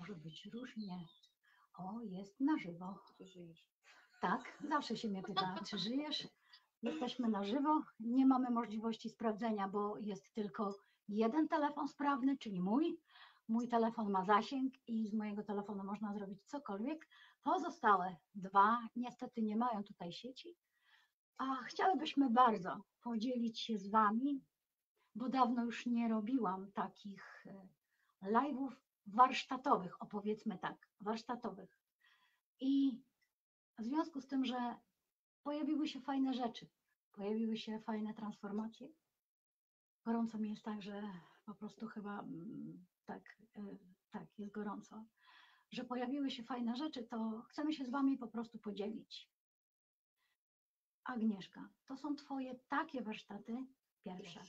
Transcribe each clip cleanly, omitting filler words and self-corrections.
może być różnie. O, jest na żywo. Czy żyjesz? Tak, zawsze się mnie pyta, czy żyjesz? Jesteśmy na żywo, nie mamy możliwości sprawdzenia, bo jest tylko jeden telefon sprawny, czyli mój. Mój telefon ma zasięg i z mojego telefonu można zrobić cokolwiek. Pozostałe dwa niestety nie mają tutaj sieci, a chciałybyśmy bardzo podzielić się z Wami, bo dawno już nie robiłam takich live'ów warsztatowych, opowiedzmy tak, warsztatowych. I w związku z tym, że pojawiły się fajne rzeczy, pojawiły się fajne transformacje. Gorąco mi jest tak, że po prostu chyba tak jest gorąco, że pojawiły się fajne rzeczy, to chcemy się z Wami po prostu podzielić. Agnieszka, to są Twoje takie warsztaty pierwsze.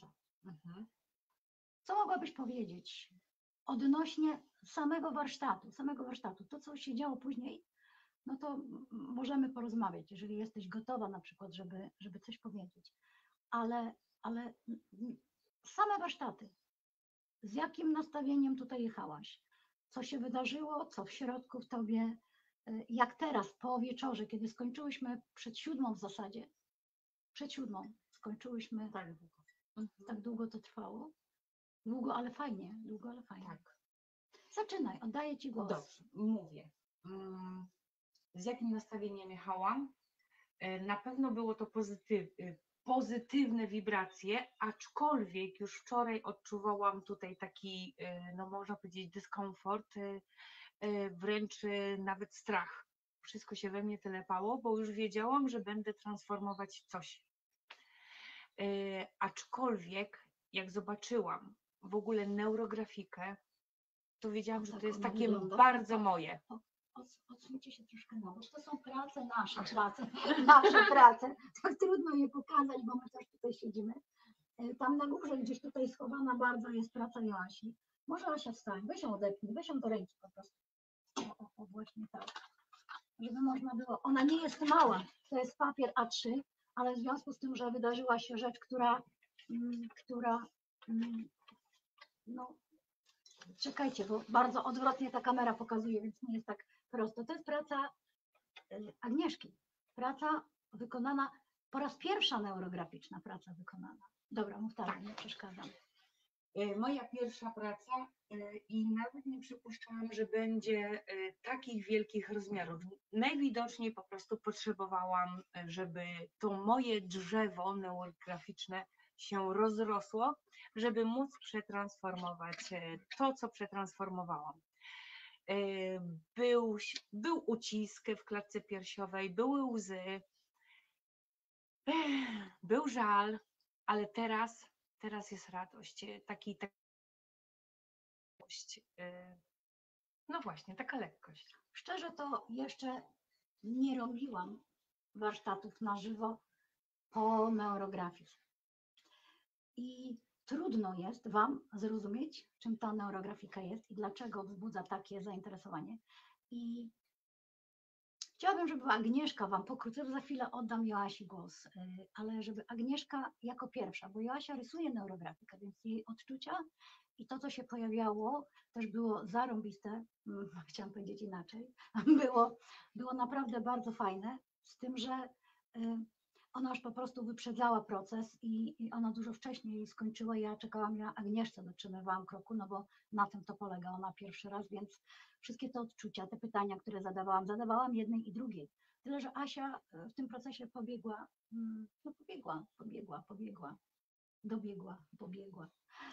Co mogłabyś powiedzieć odnośnie samego warsztatu, to co się działo później, no to możemy porozmawiać, jeżeli jesteś gotowa na przykład, żeby coś powiedzieć. Ale same warsztaty, z jakim nastawieniem tutaj jechałaś? Co się wydarzyło, co w środku w tobie, jak teraz po wieczorze, kiedy skończyłyśmy przed 7 w zasadzie, przed 7 skończyłyśmy, tak długo to trwało? Długo, ale fajnie, długo, ale fajnie. Tak. Zaczynaj, oddaję Ci głos. Dobrze, mówię. Z jakim nastawieniem jechałam? Na pewno było to pozytywne wibracje, aczkolwiek już wczoraj odczuwałam tutaj taki, no można powiedzieć, dyskomfort, wręcz nawet strach. Wszystko się we mnie telepało, bo już wiedziałam, że będę transformować coś. Aczkolwiek jak zobaczyłam w ogóle neurografikę, to wiedziałam, że to jest takie bardzo moje. Odsuńcie się troszkę na bok. To są prace nasze, nasze prace. Tak trudno je pokazać, bo my też tutaj siedzimy. Tam na górze, gdzieś tutaj schowana bardzo jest praca Joasi. Może Asia wstań, weź ją odepnij, weź ją do ręki po prostu. O, właśnie tak. Żeby można było. Ona nie jest mała, to jest papier A3, ale w związku z tym, że wydarzyła się rzecz, która no, czekajcie, bo bardzo odwrotnie ta kamera pokazuje, więc nie jest tak prosto. To jest praca Agnieszki. Praca wykonana, po raz pierwsza neurograficzna praca wykonana. Dobra, mów dalej, nie przeszkadzam. Moja pierwsza praca i nawet nie przypuszczałam, że będzie takich wielkich rozmiarów. Najwidoczniej po prostu potrzebowałam, żeby to moje drzewo neurograficzne się rozrosło, żeby móc przetransformować to, co przetransformowałam. Był ucisk w klatce piersiowej, były łzy, był żal, ale teraz jest radość, no właśnie, taka lekkość. Szczerze to jeszcze nie robiłam warsztatów na żywo po neurografii. I trudno jest Wam zrozumieć, czym ta neurografika jest i dlaczego wzbudza takie zainteresowanie. I chciałabym, żeby Agnieszka Wam pokrótce, za chwilę oddam Joasi głos, ale żeby Agnieszka jako pierwsza, bo Joasia rysuje neurografikę, więc jej odczucia i to, co się pojawiało, też było zarąbiste, chciałam powiedzieć inaczej, było naprawdę bardzo fajne, z tym, że ona już po prostu wyprzedzała proces i ona dużo wcześniej skończyła. Ja czekałam na Agnieszce, dotrzymywałam kroku, no bo na tym to polega, ona pierwszy raz, więc wszystkie te odczucia, te pytania, które zadawałam jednej i drugiej. Tyle, że Asia w tym procesie pobiegła, pobiegła.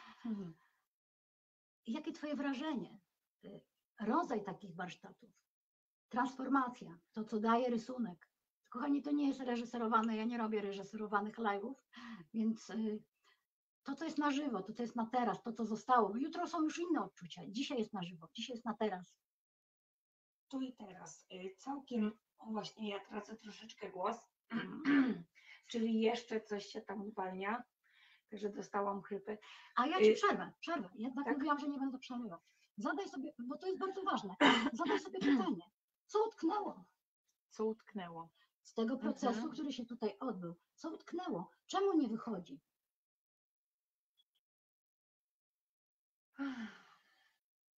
Jakie Twoje wrażenie? Rodzaj takich warsztatów, transformacja, to co daje rysunek. Kochani, to nie jest reżyserowane, ja nie robię reżyserowanych live'ów, więc to, co jest na żywo, to, co jest na teraz, to, co zostało, bo jutro są już inne odczucia, dzisiaj jest na żywo, dzisiaj jest na teraz. Tu i teraz. Całkiem, właśnie ja tracę troszeczkę głos, czyli jeszcze coś się tam uwalnia, także dostałam chrypy. A ja Ci przerwę, jednak tak? Mówiłam, że nie będę przerywać. Zadaj sobie, bo to jest bardzo ważne, zadaj sobie pytanie, co utknęło? Co utknęło? Z tego procesu, który się tutaj odbył. Co utknęło? Czemu nie wychodzi?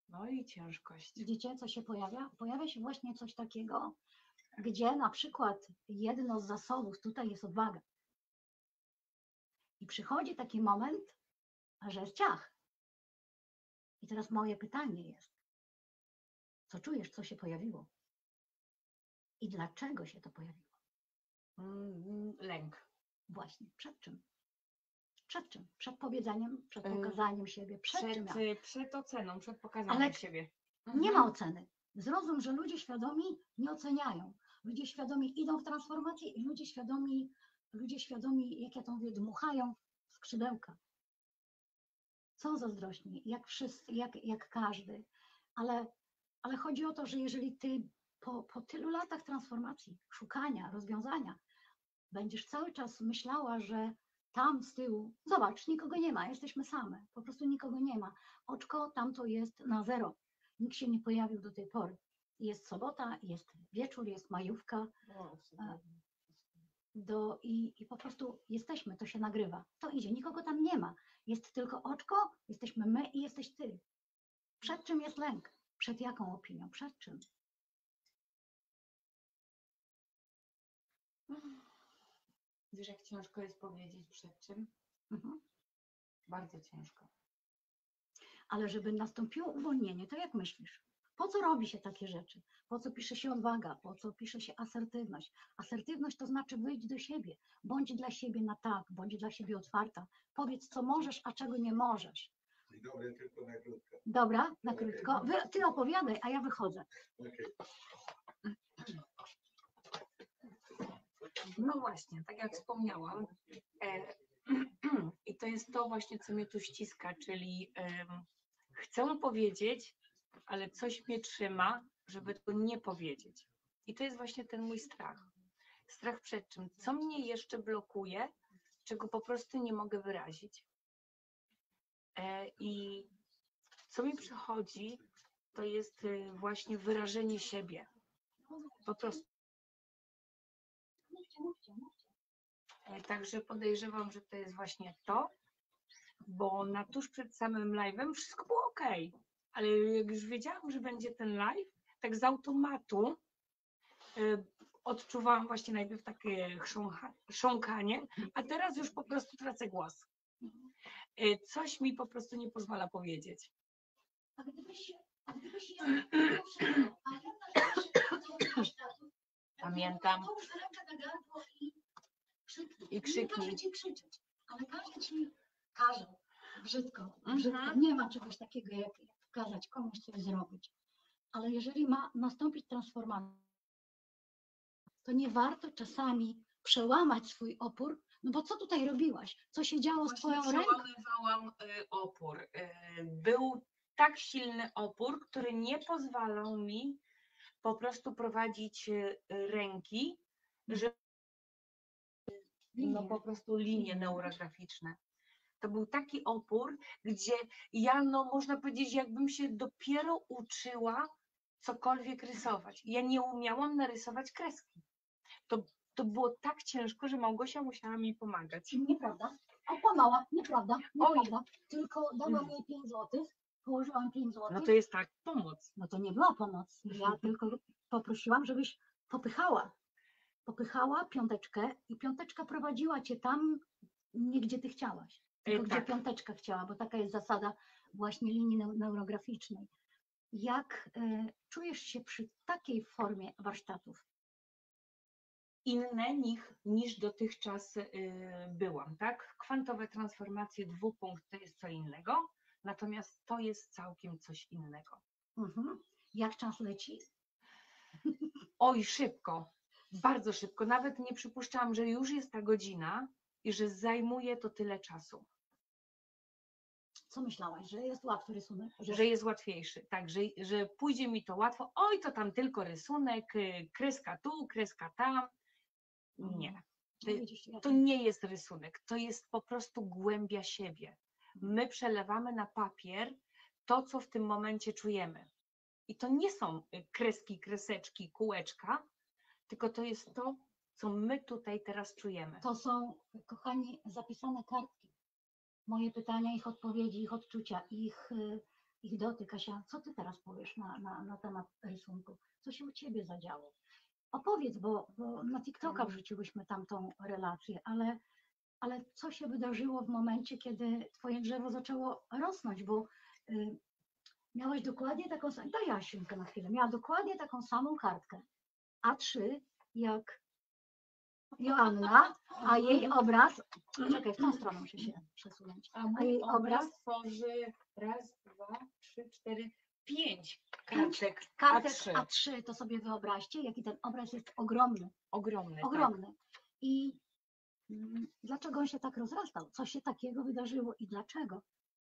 No i ciężkość. Widzicie, co się pojawia? Pojawia się właśnie coś takiego, gdzie na przykład jedno z zasobów tutaj jest odwaga. I przychodzi taki moment, że jest ciach. I teraz moje pytanie jest, co czujesz, co się pojawiło? I dlaczego się to pojawiło? Lęk. Właśnie, przed czym? Przed czym? Przed powiedzeniem, przed Y, pokazaniem siebie, przed czym? Przed oceną, przed pokazaniem Ale siebie. nie ma oceny. Zrozum, że ludzie świadomi nie oceniają. Ludzie świadomi idą w transformację i ludzie świadomi, jak ja to mówię, dmuchają w skrzydełka. Są zazdrośni, jak wszyscy, jak każdy. Ale chodzi o to, że jeżeli ty po tylu latach transformacji, szukania, rozwiązania, będziesz cały czas myślała, że tam z tyłu, zobacz, nikogo nie ma, jesteśmy same, po prostu nikogo nie ma. Oczko tamto jest na zero. Nikt się nie pojawił do tej pory. Jest sobota, jest wieczór, jest majówka i po prostu jesteśmy, to się nagrywa. To idzie, nikogo tam nie ma. Jest tylko oczko, jesteśmy my i jesteś ty. Przed czym jest lęk? Przed jaką opinią? Przed czym? Wiesz, jak ciężko jest powiedzieć przed czym? Mhm. Bardzo ciężko. Ale żeby nastąpiło uwolnienie, to jak myślisz? Po co robi się takie rzeczy? Po co pisze się odwaga? Po co pisze się asertywność? Asertywność to znaczy wyjdź do siebie. Bądź dla siebie na tak, bądź dla siebie otwarta. Powiedz, co możesz, a czego nie możesz. Dobra, tylko na krótko. Dobra, na krótko. Ty opowiadaj, a ja wychodzę. Okay. No właśnie, tak jak wspomniałam, i to jest to właśnie, co mnie tu ściska, czyli chcę powiedzieć, ale coś mnie trzyma, żeby to nie powiedzieć. I to jest właśnie ten mój strach. Strach przed czym? Co mnie jeszcze blokuje, czego po prostu nie mogę wyrazić. I co mi przychodzi, to jest właśnie wyrażenie siebie. Po prostu. Także podejrzewam, że to jest właśnie to, bo na tuż przed samym live'em wszystko było ok, ale jak już wiedziałam, że będzie ten live, tak z automatu odczuwałam właśnie najpierw takie chrząkanie, a teraz już po prostu tracę głos. Coś mi po prostu nie pozwala powiedzieć. A gdybyś Pamiętam. I krzyknij. Nie każe ci krzyczeć, ale każe ci, każą, brzydko. Mhm. Nie ma czegoś takiego, jak kazać komuś coś zrobić. Ale jeżeli ma nastąpić transformacja, to nie warto czasami przełamać swój opór, no bo co tutaj robiłaś? Co się działo z twoją ręką? Przełamywałam opór. Był tak silny opór, który nie pozwalał mi po prostu prowadzić ręki, że no po prostu linie neurograficzne. To był taki opór, gdzie ja, no można powiedzieć, jakbym się dopiero uczyła cokolwiek rysować. Ja nie umiałam narysować kreski. To było tak ciężko, że Małgosia musiała mi pomagać. Nieprawda. Okłamała, nieprawda. Tylko dałam jej 5 zł, położyłam 5 zł. No to jest tak, pomoc. No to nie była pomoc. Ja tylko poprosiłam, żebyś popychała piąteczkę i piąteczka prowadziła cię tam, nie gdzie ty chciałaś, tylko gdzie tak. piąteczka chciała, bo taka jest zasada właśnie linii neurograficznej. Jak czujesz się przy takiej formie warsztatów? Inne niż dotychczas byłam, tak? Kwantowe transformacje dwupunkt to jest co innego, natomiast to jest całkiem coś innego. Jak czas leci? Oj, szybko, bardzo szybko. Nawet nie przypuszczałam, że już jest ta godzina i że zajmuje to tyle czasu. Co myślałaś, że jest łatwy rysunek? Że jest łatwiejszy, tak, że pójdzie mi to łatwo. Oj, to tam tylko rysunek, kreska tu, kreska tam. Nie. To nie jest rysunek, to jest po prostu głębia siebie. My przelewamy na papier to, co w tym momencie czujemy. I to nie są kreski, kreseczki, kółeczka, tylko to jest to, co my tutaj teraz czujemy. To są, kochani, zapisane kartki. Moje pytania, ich odpowiedzi, ich odczucia, ich ich dotyk. Kasia, co ty teraz powiesz na temat rysunku? Co się u ciebie zadziało? Opowiedz, bo na TikToka wrzuciłyśmy tamtą relację, ale co się wydarzyło w momencie, kiedy twoje drzewo zaczęło rosnąć, bo miałaś dokładnie taką samą, daj Jasiunkę na chwilę, miała dokładnie taką samą kartkę A3 jak Joanna, a jej obraz, czekaj, w tą stronę muszę się przesunąć, A a mój jej obraz obraz, tworzy raz, dwa, trzy, cztery, pięć Pięć kartek kartek A3. A3, to sobie wyobraźcie, jaki ten obraz jest ogromny, Ogromny, tak. ogromny. I dlaczego on się tak rozrastał? Co się takiego wydarzyło i dlaczego?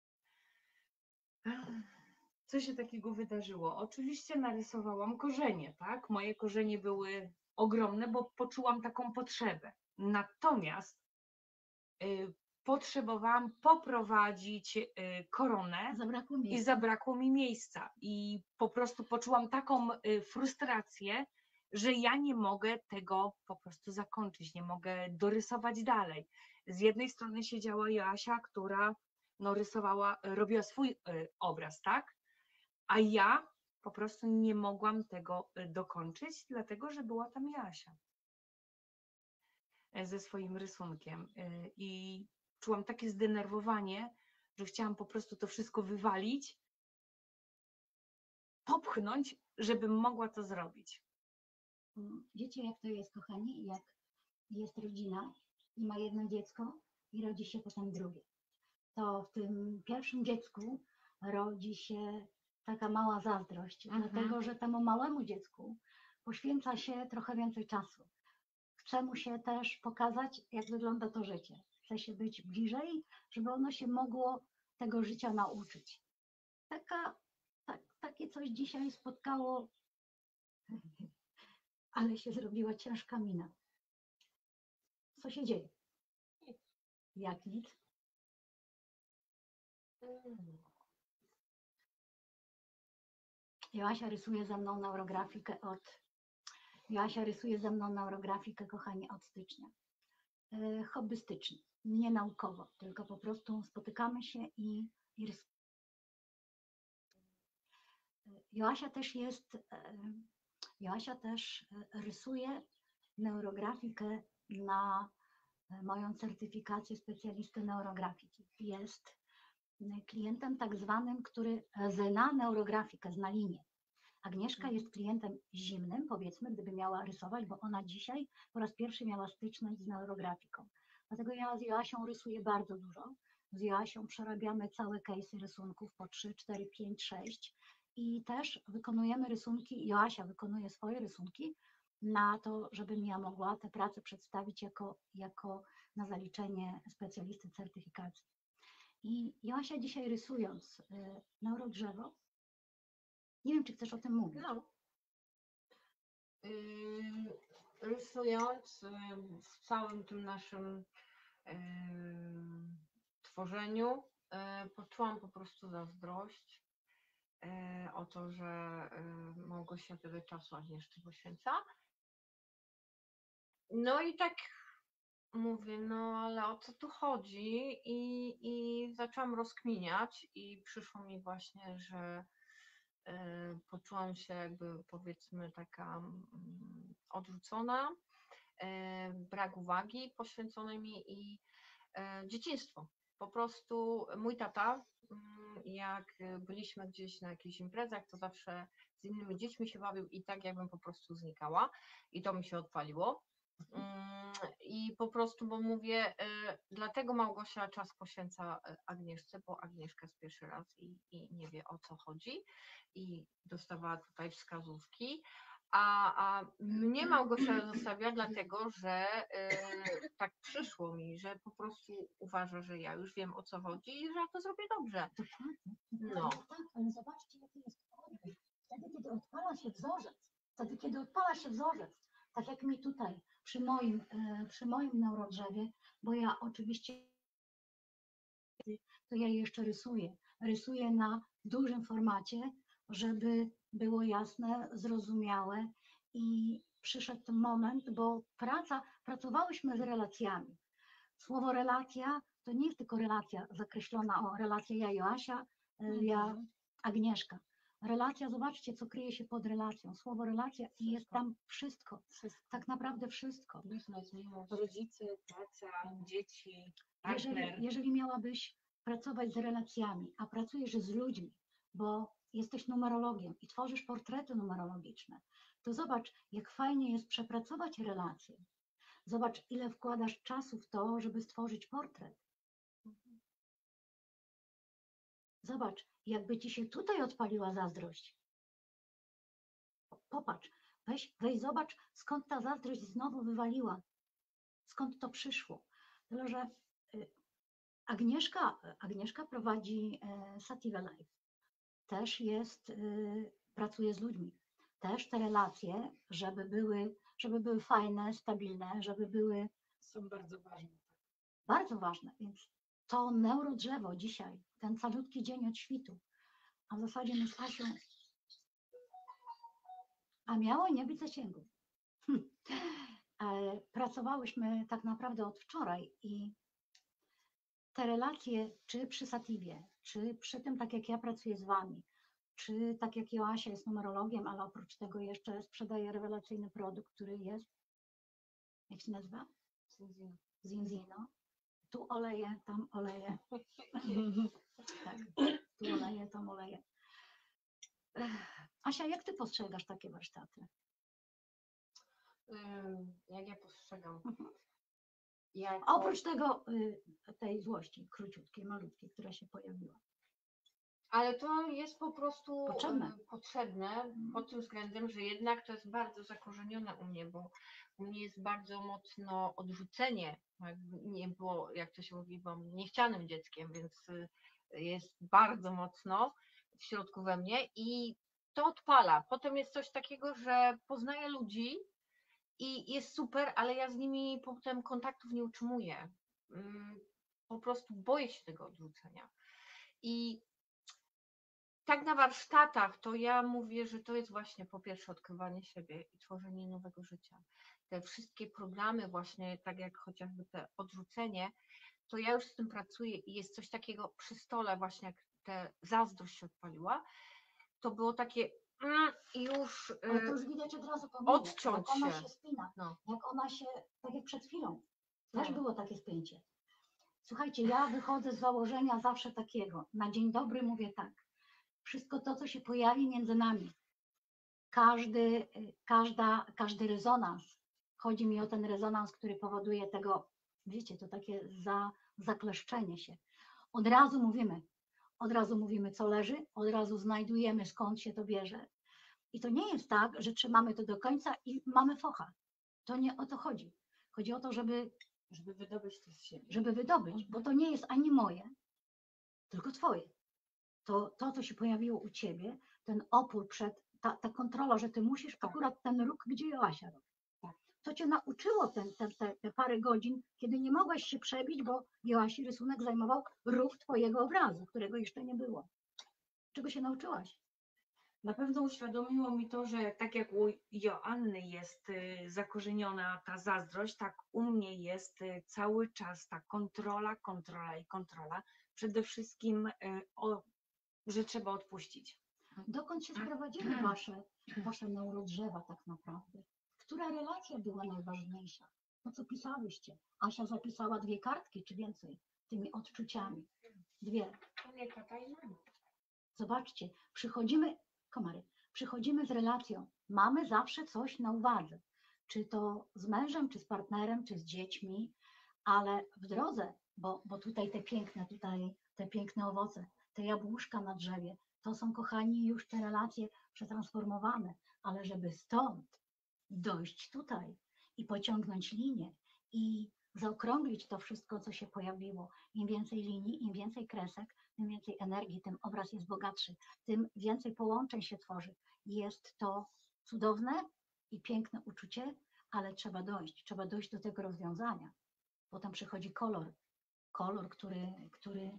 Co się takiego wydarzyło? Oczywiście narysowałam korzenie, tak? Moje korzenie były ogromne, bo poczułam taką potrzebę. Natomiast potrzebowałam poprowadzić koronę Zabrakło i miejsca. zabrakło mi miejsca. I po prostu poczułam taką frustrację, że ja nie mogę tego po prostu zakończyć, nie mogę dorysować dalej. Z jednej strony siedziała Joasia, która no, rysowała, robiła swój obraz, tak? A ja po prostu nie mogłam tego dokończyć, dlatego że była tam Joasia ze swoim rysunkiem. I czułam takie zdenerwowanie, że chciałam po prostu to wszystko wywalić, popchnąć, żebym mogła to zrobić. Wiecie, jak to jest, kochani, jak jest rodzina i ma jedno dziecko i rodzi się potem drugie. To w tym pierwszym dziecku rodzi się taka mała zazdrość, dlatego że temu małemu dziecku poświęca się trochę więcej czasu. Chce mu się też pokazać, jak wygląda to życie. Chce się być bliżej, żeby ono się mogło tego życia nauczyć. Takie coś dzisiaj spotkało, ale się zrobiła ciężka mina. Co się dzieje? Jak nic? Joasia rysuje ze mną neurografikę, kochani, od stycznia. Hobbystycznie, nie naukowo, tylko po prostu spotykamy się i rysujemy. Joasia też rysuje neurografikę na moją certyfikację specjalisty neurografiki. Jest klientem tak zwanym, który zna neurografikę, zna linię. Agnieszka jest klientem zimnym, powiedzmy, gdyby miała rysować, bo ona dzisiaj po raz pierwszy miała styczność z neurografiką. Dlatego ja z Joasią rysuję bardzo dużo. Z Joasią przerabiamy całe case'y rysunków po 3, 4, 5, 6 i też wykonujemy rysunki, Joasia wykonuje swoje rysunki na to, żebym ja mogła te prace przedstawić jako na zaliczenie specjalisty certyfikacji. I Joasia dzisiaj rysując neurodrzewo, nie wiem, czy chcesz o tym mówić. No. Rysując w całym tym naszym tworzeniu, poczułam po prostu zazdrość o to, że Małgosia tyle czasu Agnieszce poświęca. No i tak mówię, no ale o co tu chodzi? I zaczęłam rozkminiać i przyszło mi właśnie, że poczułam się jakby, powiedzmy, taka odrzucona, brak uwagi poświęconej mi i dzieciństwo. Po prostu mój tata, jak byliśmy gdzieś na jakichś imprezach, to zawsze z innymi dziećmi się bawił i tak jakbym po prostu znikała i to mi się odpaliło. I po prostu, bo mówię, dlatego Małgosia czas poświęca Agnieszce, bo Agnieszka jest pierwszy raz i nie wie, o co chodzi i dostawała tutaj wskazówki, a mnie Małgosia zostawia dlatego, że tak przyszło mi, że po prostu uważa, że ja już wiem, o co chodzi i że ja to zrobię dobrze. Dokładnie. No. Tak, ale zobaczcie, jaki jest odbiór. Wtedy, kiedy odpala się wzorzec, tak jak mi tutaj przy moim neurodrzewie, bo ja oczywiście to ja jeszcze rysuję na dużym formacie, żeby było jasne, zrozumiałe i przyszedł ten moment, bo pracowałyśmy z relacjami. Słowo relacja to nie jest tylko relacja zakreślona, o relacja ja Joasia, ja Agnieszka. Relacja, zobaczcie, co kryje się pod relacją. Słowo relacja i jest tam wszystko. Tak naprawdę wszystko. Miłość, rodzice, praca, dzieci, partner. Jeżeli miałabyś pracować z relacjami, a pracujesz z ludźmi, bo jesteś numerologiem i tworzysz portrety numerologiczne, to zobacz, jak fajnie jest przepracować relacje. Zobacz, ile wkładasz czasu w to, żeby stworzyć portret. Zobacz, jakby ci się tutaj odpaliła zazdrość. Popatrz, weź zobacz, skąd ta zazdrość znowu wywaliła. Skąd to przyszło. Tyle, że Agnieszka prowadzi Sativa Life. Też pracuje z ludźmi. Też te relacje, żeby były fajne, stabilne, żeby były Są bardzo ważne. bardzo ważne. Więc to neurodrzewo dzisiaj, ten calutki dzień od świtu, a w zasadzie my z Asią, a miało nie być zasięgu. Pracowałyśmy tak naprawdę od wczoraj i te relacje, czy przy Sativie, czy przy tym, tak jak ja pracuję z Wami, czy tak jak Joasia jest numerologiem, ale oprócz tego jeszcze sprzedaje rewelacyjny produkt, który jest, jak się nazywa? Zinzino. Tu oleję, tam oleję. Tak, tu oleję, tam oleję. Asia, jak Ty postrzegasz takie warsztaty? Jak ja postrzegam? Oprócz tego, tej złości króciutkiej, malutkiej, która się pojawiła. Ale to jest po prostu Potrzebne. pod tym względem, że jednak to jest bardzo zakorzenione u mnie, bo u mnie jest bardzo mocno odrzucenie. Nie było, jak to się mówi, bo niechcianym dzieckiem, więc jest bardzo mocno w środku we mnie i to odpala. Potem jest coś takiego, że poznaję ludzi i jest super, ale ja z nimi potem kontaktów nie utrzymuję. Po prostu boję się tego odrzucenia. I tak na warsztatach to ja mówię, że to jest właśnie po pierwsze odkrywanie siebie i tworzenie nowego życia. Te wszystkie programy właśnie, tak jak chociażby te odrzucenie, to ja już z tym pracuję i jest coś takiego przy stole właśnie, jak ta zazdrość się odpaliła, to było takie i już Ale to już widać od razu po mnie, odciąć jak ona się. się spina, No. jak ona się, tak jak przed chwilą, też No. było takie spięcie. Słuchajcie, ja wychodzę z założenia zawsze takiego, na dzień dobry mówię tak, wszystko to, co się pojawi między nami, każdy rezonans, chodzi mi o ten rezonans, który powoduje tego, wiecie, to takie zakleszczenie się. Od razu mówimy, co leży, od razu znajdujemy, skąd się to bierze. I to nie jest tak, że trzymamy to do końca i mamy focha. To nie o to chodzi. Chodzi o to, żeby wydobyć to z siebie. Żeby wydobyć, bo to nie jest ani moje, tylko twoje. To, co się pojawiło u ciebie, ten opór przed, ta kontrola, że ty musisz akurat ten ruch, gdzie Joasia robi. To cię nauczyło te parę godzin, kiedy nie mogłaś się przebić, bo Joasi rysunek zajmował ruch twojego obrazu, którego jeszcze nie było. Czego się nauczyłaś? Na pewno uświadomiło mi to, że tak jak u Joanny jest zakorzeniona ta zazdrość, tak u mnie jest cały czas ta kontrola. Przede wszystkim, że trzeba odpuścić. Dokąd się sprowadziły wasze neurodrzewa tak naprawdę? Która relacja była najważniejsza? To, co pisałyście. Asia zapisała 2 kartki, czy więcej, tymi odczuciami. 2. Zobaczcie, przychodzimy z relacją. Mamy zawsze coś na uwadze. Czy to z mężem, czy z partnerem, czy z dziećmi, ale w drodze, bo tutaj te piękne owoce, te jabłuszka na drzewie, to są, kochani, już te relacje przetransformowane, ale żeby stąd dojść tutaj i pociągnąć linię i zaokrąglić to wszystko, co się pojawiło. Im więcej linii, im więcej kresek, tym więcej energii, tym obraz jest bogatszy, tym więcej połączeń się tworzy. Jest to cudowne i piękne uczucie, ale trzeba dojść do tego rozwiązania. Potem przychodzi kolor, który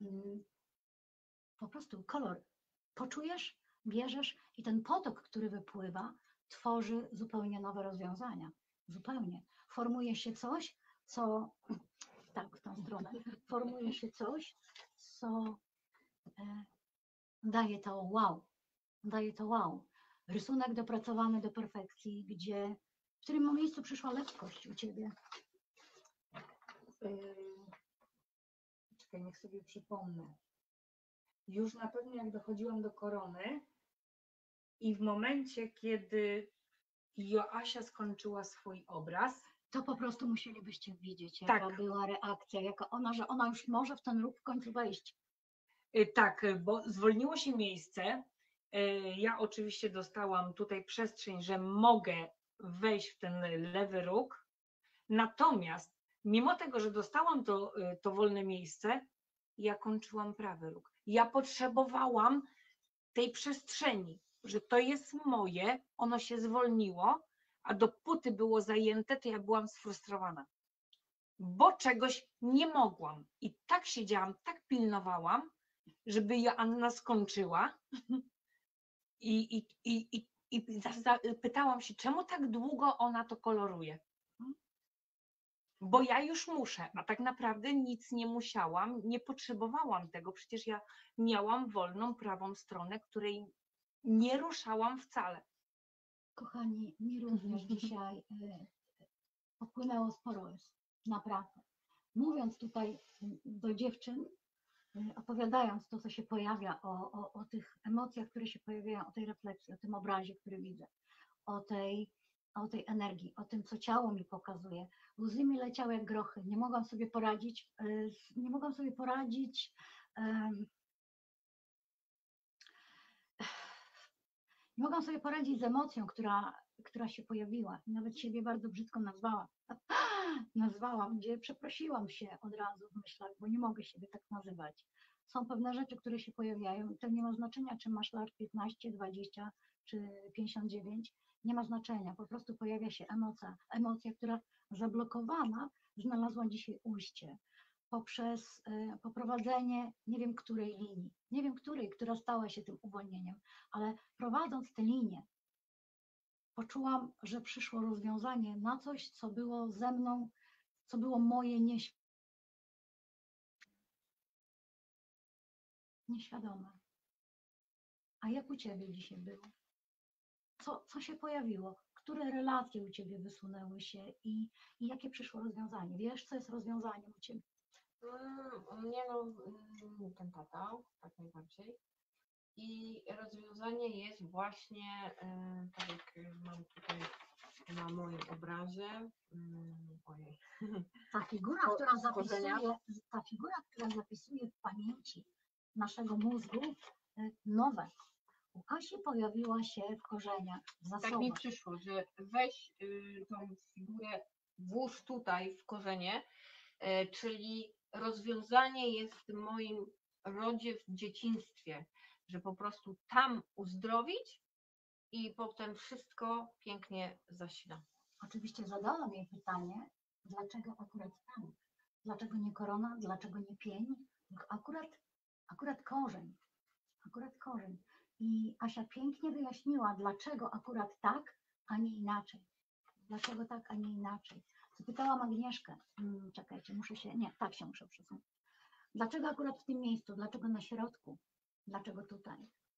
po prostu kolor poczujesz, bierzesz i ten potok, który wypływa, tworzy zupełnie nowe rozwiązania. Zupełnie. Formuje się coś, co, tak, w tą stronę, formuje się coś, co daje to wow. Daje to wow. Rysunek dopracowany do perfekcji, w którym miejscu przyszła lekkość u Ciebie? Czekaj, niech sobie przypomnę. Już na pewno jak dochodziłam do korony i w momencie, kiedy Joasia skończyła swój obraz, To po prostu musielibyście widzieć, jaka Tak. była reakcja, jaka ona, że ona już może w ten ruch w końcu wejść. tak, bo zwolniło się miejsce. Ja oczywiście dostałam tutaj przestrzeń, że mogę wejść w ten lewy róg. Natomiast mimo tego, że dostałam to wolne miejsce, ja kończyłam prawy róg. Ja potrzebowałam tej przestrzeni, że to jest moje, ono się zwolniło, a dopóty było zajęte, to ja byłam sfrustrowana, bo czegoś nie mogłam. I tak siedziałam, tak pilnowałam, żeby Joanna skończyła. I pytałam się, czemu tak długo ona to koloruje? Bo ja już muszę, a tak naprawdę nic nie musiałam, nie potrzebowałam tego. Przecież ja miałam wolną prawą stronę, której nie ruszałam wcale. Kochani, mi również dzisiaj popłynęło sporo łez, naprawdę. Mówiąc tutaj do dziewczyn, opowiadając to, co się pojawia, o tych emocjach, które się pojawiają, o tej refleksji, o tym obrazie, który widzę, o tej energii, o tym, co ciało mi pokazuje. Łzy mi leciały jak grochy. Nie mogłam sobie poradzić, nie mogłam sobie poradzić z emocją, która się pojawiła. Nawet siebie bardzo brzydko nazwałam, gdzie przeprosiłam się od razu w myślach, bo nie mogę siebie tak nazywać. Są pewne rzeczy, które się pojawiają i to nie ma znaczenia, czy masz lat 15, 20 czy 59. Nie ma znaczenia, po prostu pojawia się emocja, która zablokowana znalazła dzisiaj ujście poprzez poprowadzenie nie wiem której linii, nie wiem której, która stała się tym uwolnieniem, ale prowadząc tę linię, poczułam, że przyszło rozwiązanie na coś, co było ze mną, co było moje nieświadome. A jak u Ciebie dzisiaj było? Co się pojawiło? Które relacje u Ciebie wysunęły się i jakie przyszło rozwiązanie? Wiesz, co jest rozwiązaniem u Ciebie? U mnie ten tata, tak najbardziej. I rozwiązanie jest właśnie, tak jak mam tutaj na moim obrazie, ojej, Ta figura, stworzenia. ta figura, która zapisuje w pamięci naszego mózgu nowe. U Asi pojawiła się w korzeniach, w Tak mi zasobach. przyszło, że weź tą figurę, włóż tutaj w korzenie, czyli rozwiązanie jest w tym moim rodzie w dzieciństwie, że po prostu tam uzdrowić i potem wszystko pięknie zasila. Oczywiście zadałam jej pytanie, dlaczego akurat tam? Dlaczego nie korona? Dlaczego nie pień? Akurat korzeń. Akurat korzeń. I Asia pięknie wyjaśniła, dlaczego akurat tak, a nie inaczej. Dlaczego tak, a nie inaczej. Zapytałam Agnieszkę, czekajcie, tak się muszę przesunąć. Dlaczego akurat w tym miejscu? Dlaczego na środku? Dlaczego tutaj?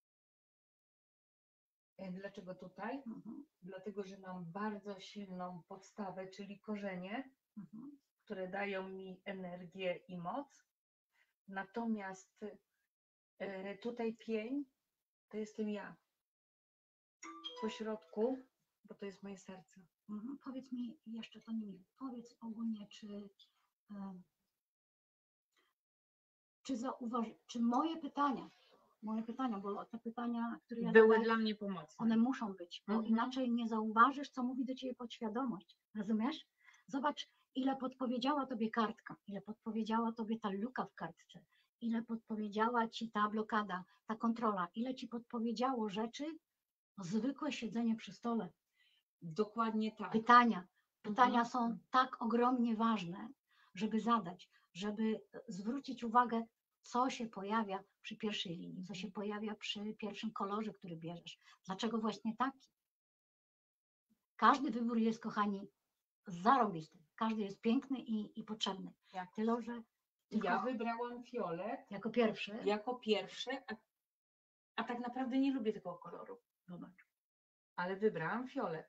Dlaczego tutaj? Mhm. Dlatego, że mam bardzo silną podstawę, czyli korzenie, Mhm. które dają mi energię i moc. Natomiast tutaj pień to jestem ja. Po środku, bo to jest moje serce. Mhm. Powiedz mi jeszcze, to nie mi, powiedz ogólnie, czy moje pytania, bo te pytania, które ja Były zadaję, dla mnie pomocne. one muszą być, bo Mhm. inaczej nie zauważysz, co mówi do Ciebie podświadomość. Rozumiesz? Zobacz, ile podpowiedziała Tobie kartka, ile podpowiedziała Tobie ta luka w kartce, ile podpowiedziała Ci ta blokada, ta kontrola, ile Ci podpowiedziało rzeczy, zwykłe siedzenie przy stole. Dokładnie tak. Pytania są tak ogromnie ważne, żeby zadać, żeby zwrócić uwagę, co się pojawia przy pierwszej linii, co się pojawia przy pierwszym kolorze, który bierzesz. Dlaczego właśnie taki? Każdy wybór jest, kochani, zarąbisty. Każdy jest piękny i potrzebny. Tyle, że Ja wybrałam fiolet jako pierwszy. jako pierwszy, a A tak naprawdę nie lubię tego koloru. Zobacz. Ale wybrałam fiolet.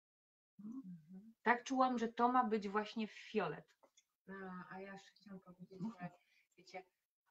Tak czułam, że to ma być właśnie fiolet. A ja jeszcze chciałam powiedzieć, że wiecie,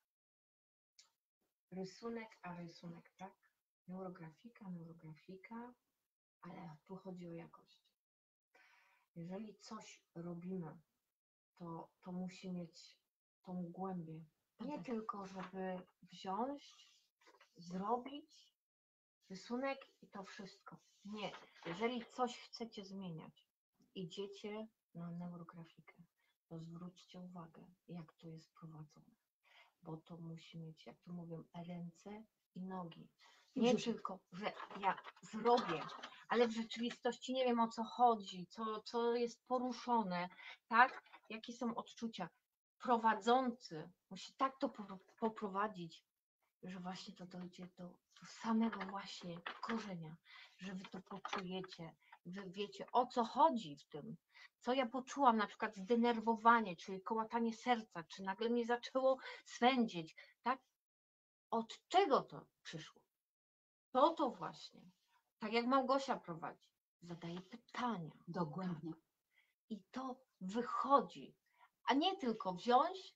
rysunek, a rysunek, tak? Neurografika, ale tu chodzi o jakość. Jeżeli coś robimy, to musi mieć tą głębię. Nie tylko, żeby wziąć, zrobić rysunek i to wszystko. Nie. Jeżeli coś chcecie zmieniać, idziecie na neurografikę, to zwróćcie uwagę, jak to jest prowadzone. Bo to musi mieć, jak to mówią, ręce i nogi. Nie tylko, że ja zrobię, ale w rzeczywistości nie wiem, o co chodzi, co jest poruszone, tak? Jakie są odczucia. Prowadzący musi tak to poprowadzić, że właśnie to dojdzie do samego właśnie korzenia, że wy to poczujecie, wy wiecie, o co chodzi w tym. Co ja poczułam, na przykład zdenerwowanie, czyli kołatanie serca, czy nagle mnie zaczęło swędzić, tak? Od czego to przyszło? To właśnie, tak jak Małgosia prowadzi, zadaje pytania. Dogłębnie. I to wychodzi, a nie tylko wziąć,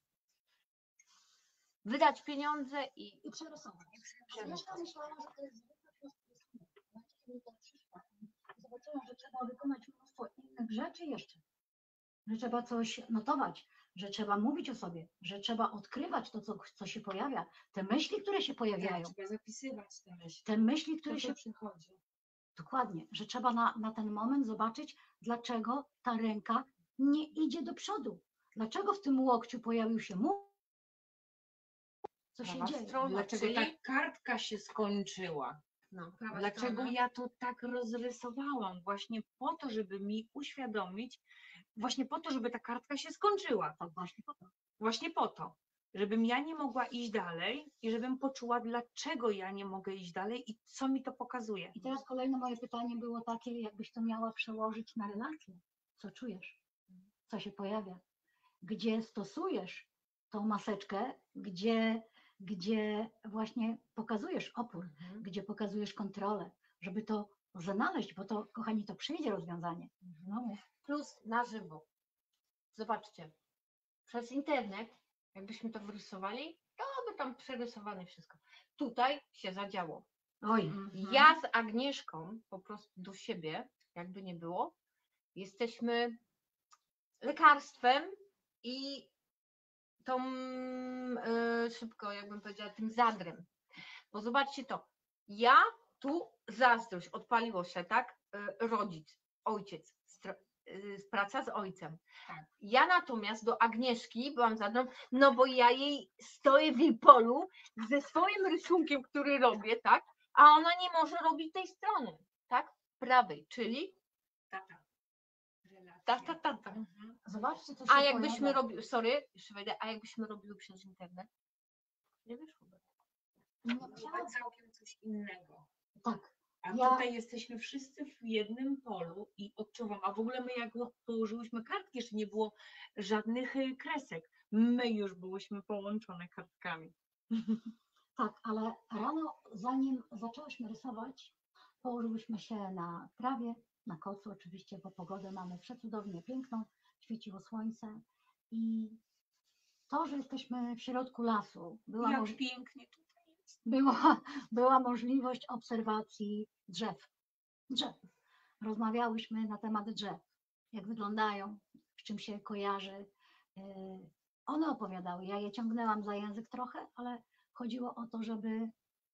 wydać pieniądze I przerysować. Przerysować. Ja myślałam, że to jest zwykły prosty rysunek. Kiedy to przyszła, zobaczyłam, że trzeba wykonać mnóstwo innych rzeczy jeszcze. Że trzeba coś notować, że trzeba mówić o sobie, że trzeba odkrywać to, co się pojawia, te myśli, które się pojawiają, trzeba zapisywać te myśli. te myśli, które się... przychodzi. Dokładnie, że trzeba na ten moment zobaczyć, dlaczego ta ręka nie idzie do przodu. Dlaczego w tym łokciu pojawił się mur? Co się Prawa dzieje? strona, dlaczego czyli- ta kartka się skończyła? No, prawa Dlaczego strona. ja to tak rozrysowałam? Właśnie po to, żeby mi uświadomić, właśnie po to, żeby ta kartka się skończyła. Tak właśnie po to. Właśnie po to, żebym ja nie mogła iść dalej i żebym poczuła, dlaczego ja nie mogę iść dalej i co mi to pokazuje. I teraz kolejne moje pytanie było takie, jakbyś to miała przełożyć na relację. Co czujesz? Co się pojawia? Gdzie stosujesz tą maseczkę, gdzie właśnie pokazujesz opór, gdzie pokazujesz kontrolę, żeby to znaleźć, bo to, kochani, to przyjdzie rozwiązanie. No, Plus na żywo. Zobaczcie, przez internet, jakbyśmy to wyrysowali, to by tam przerysowane wszystko. Tutaj się zadziało. oj, Ja z Agnieszką po prostu do siebie, jakby nie było, jesteśmy lekarstwem i tą, szybko jakbym powiedziała, tym zadrem. Bo zobaczcie to, ja tu zazdrość, odpaliło się, tak? Rodzic, ojciec, praca z ojcem. Tak. Ja natomiast do Agnieszki byłam zadrą, no bo ja jej stoję w jej polu ze swoim rysunkiem, który robię, tak? A ona nie może robić tej strony, tak? Prawej, czyli Tata. ta. Mhm. zobaczcie, co się A jakbyśmy pojawia. robili, sorry, jeszcze wejdę, a jakbyśmy robiły przez internet? Nie wyszłoby. Nie, To chyba całkiem coś innego. tak, A Ja- tutaj jesteśmy wszyscy w jednym polu i odczuwam, a w ogóle my jak położyłyśmy kartki, jeszcze nie było żadnych kresek. My już byłyśmy połączone kartkami. tak, ale rano, zanim zaczęłyśmy rysować, położyłyśmy się na trawie, na kocu oczywiście, bo pogodę mamy przecudownie piękną, świeciło słońce i to, że jesteśmy w środku lasu, Jak pięknie tutaj jest. była możliwość obserwacji drzew. Rozmawiałyśmy na temat drzew, jak wyglądają, z czym się kojarzy. One opowiadały, ja je ciągnęłam za język trochę, ale chodziło o to, żeby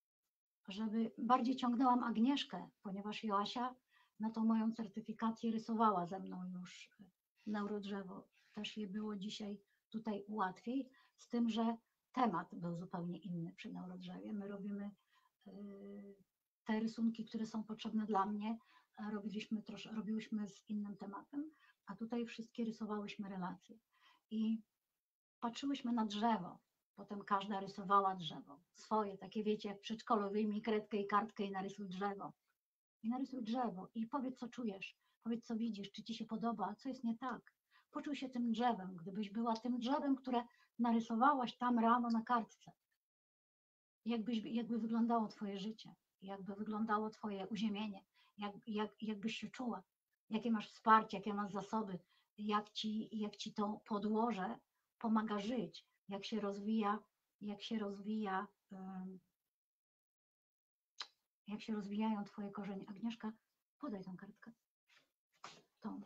bardziej ciągnęłam Agnieszkę, ponieważ Joasia na tą moją certyfikację rysowała ze mną już neurodrzewo. Też je było dzisiaj tutaj łatwiej, z tym, że temat był zupełnie inny przy neurodrzewie. My robimy te rysunki, które są potrzebne dla mnie, robiłyśmy z innym tematem, a tutaj wszystkie rysowałyśmy relacje. I patrzyłyśmy na drzewo, potem każda rysowała drzewo. Swoje, takie wiecie, w przedszkolu wyjmij kredkę i kartkę i narysuj drzewo. I narysuj drzewo i powiedz, co czujesz, powiedz, co widzisz, czy ci się podoba, co jest nie tak. Poczuj się tym drzewem, gdybyś była tym drzewem, które narysowałaś tam rano na kartce. jakby wyglądało twoje życie, jakby wyglądało twoje uziemienie, jakbyś się czuła, jakie masz wsparcie, jakie masz zasoby, jak ci to podłoże pomaga żyć, jak się rozwija, jak się rozwijają twoje korzenie. Agnieszka, podaj tą kartkę. Tą.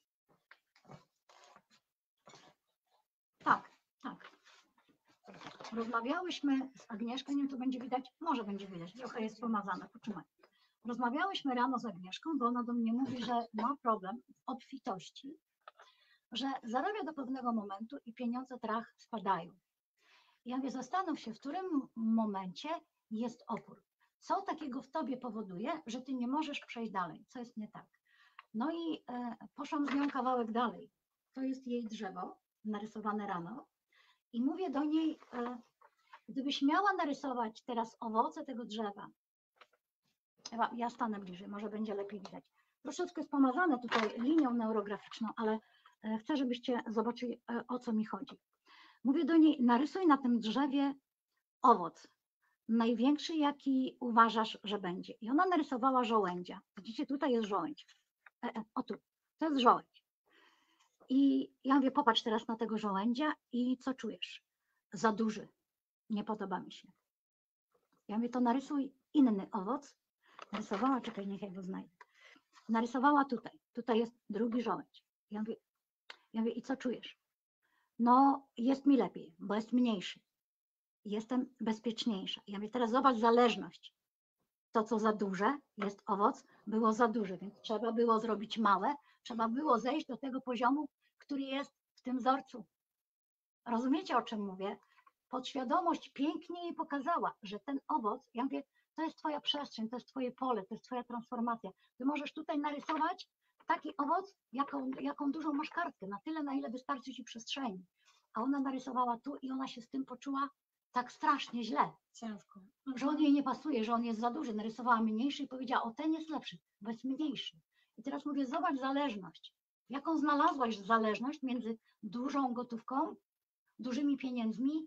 Tak, tak. Rozmawiałyśmy z Agnieszką, nie wiem, to będzie widać, może będzie widać, trochę jest pomazane, poczekaj. Rozmawiałyśmy rano z Agnieszką, bo ona do mnie mówi, że ma problem w obfitości, że zarabia do pewnego momentu i pieniądze trach spadają. Ja mówię, zastanów się, w którym momencie jest opór. Co takiego w tobie powoduje, że ty nie możesz przejść dalej, co jest nie tak. No i poszłam z nią kawałek dalej. To jest jej drzewo, narysowane rano. I mówię do niej, gdybyś miała narysować teraz owoce tego drzewa, ja stanę bliżej, może będzie lepiej widać. Troszeczkę jest pomazane tutaj linią neurograficzną, ale chcę, żebyście zobaczyli, o co mi chodzi. Mówię do niej, narysuj na tym drzewie owoc, największy, jaki uważasz, że będzie. I ona narysowała żołędzia. Widzicie, tutaj jest żołędź. O tu, to jest żołędź. I ja mówię, popatrz teraz na tego żołędzia i co czujesz? Za duży, nie podoba mi się. Ja mówię, to narysuj inny owoc. Narysowała, czekaj, niech ja go znajdę. Narysowała tutaj jest drugi żołędź. Ja mówię, i co czujesz? No, jest mi lepiej, bo jest mniejszy. Jestem bezpieczniejsza. Ja mówię, teraz zobacz zależność. To, co za duże jest owoc, było za duże, więc trzeba było zrobić małe, trzeba było zejść do tego poziomu, który jest w tym wzorcu. Rozumiecie, o czym mówię? Podświadomość pięknie jej pokazała, że ten owoc, ja mówię, to jest twoja przestrzeń, to jest twoje pole, to jest twoja transformacja. Ty możesz tutaj narysować taki owoc, jaką dużą masz kartkę, na tyle, na ile wystarczy ci przestrzeni. A ona narysowała tu i ona się z tym poczuła tak strasznie źle. Ciężko. Że on jej nie pasuje, że on jest za duży. Narysowała mniejszy i powiedziała, o ten jest lepszy, bo jest mniejszy. I teraz mówię, zobacz zależność. Jaką znalazłaś zależność między dużą gotówką, dużymi pieniędzmi,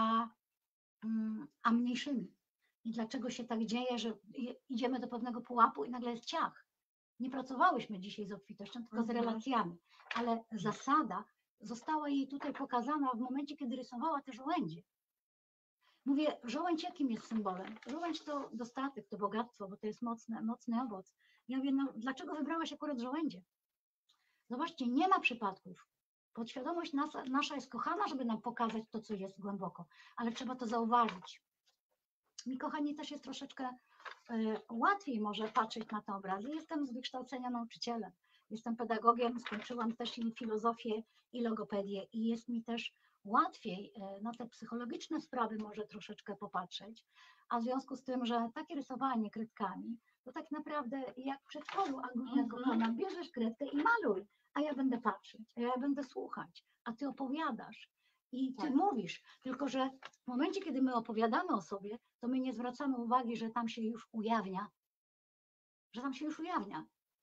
a mniejszymi. I dlaczego się tak dzieje, że idziemy do pewnego pułapu i nagle jest ciach. Nie pracowałyśmy dzisiaj z obfitością, tylko z relacjami, ale zasada została jej tutaj pokazana w momencie, kiedy rysowała te żołędzie. Mówię, żołędź jakim jest symbolem? Żołędź to dostatek, to bogactwo, bo to jest mocny owoc. Ja mówię, no dlaczego wybrałaś akurat żołędzie? Zobaczcie, nie ma przypadków. Podświadomość nasza jest kochana, żeby nam pokazać to, co jest głęboko, ale trzeba to zauważyć. Mi, kochani, też jest troszeczkę łatwiej może patrzeć na te obrazy. Jestem z wykształcenia nauczycielem, jestem pedagogiem, skończyłam też i filozofię, i logopedię i jest mi też łatwiej na te psychologiczne sprawy może troszeczkę popatrzeć, a w związku z tym, że takie rysowanie kredkami, to tak naprawdę jak w przedszkolu, Agunia kochana, bierzesz kredkę i maluj, a ja będę patrzeć, a ja będę słuchać, a ty opowiadasz. I ty mówisz, tylko że w momencie, kiedy my opowiadamy o sobie, to my nie zwracamy uwagi, że tam się już ujawnia. Że tam się już ujawnia.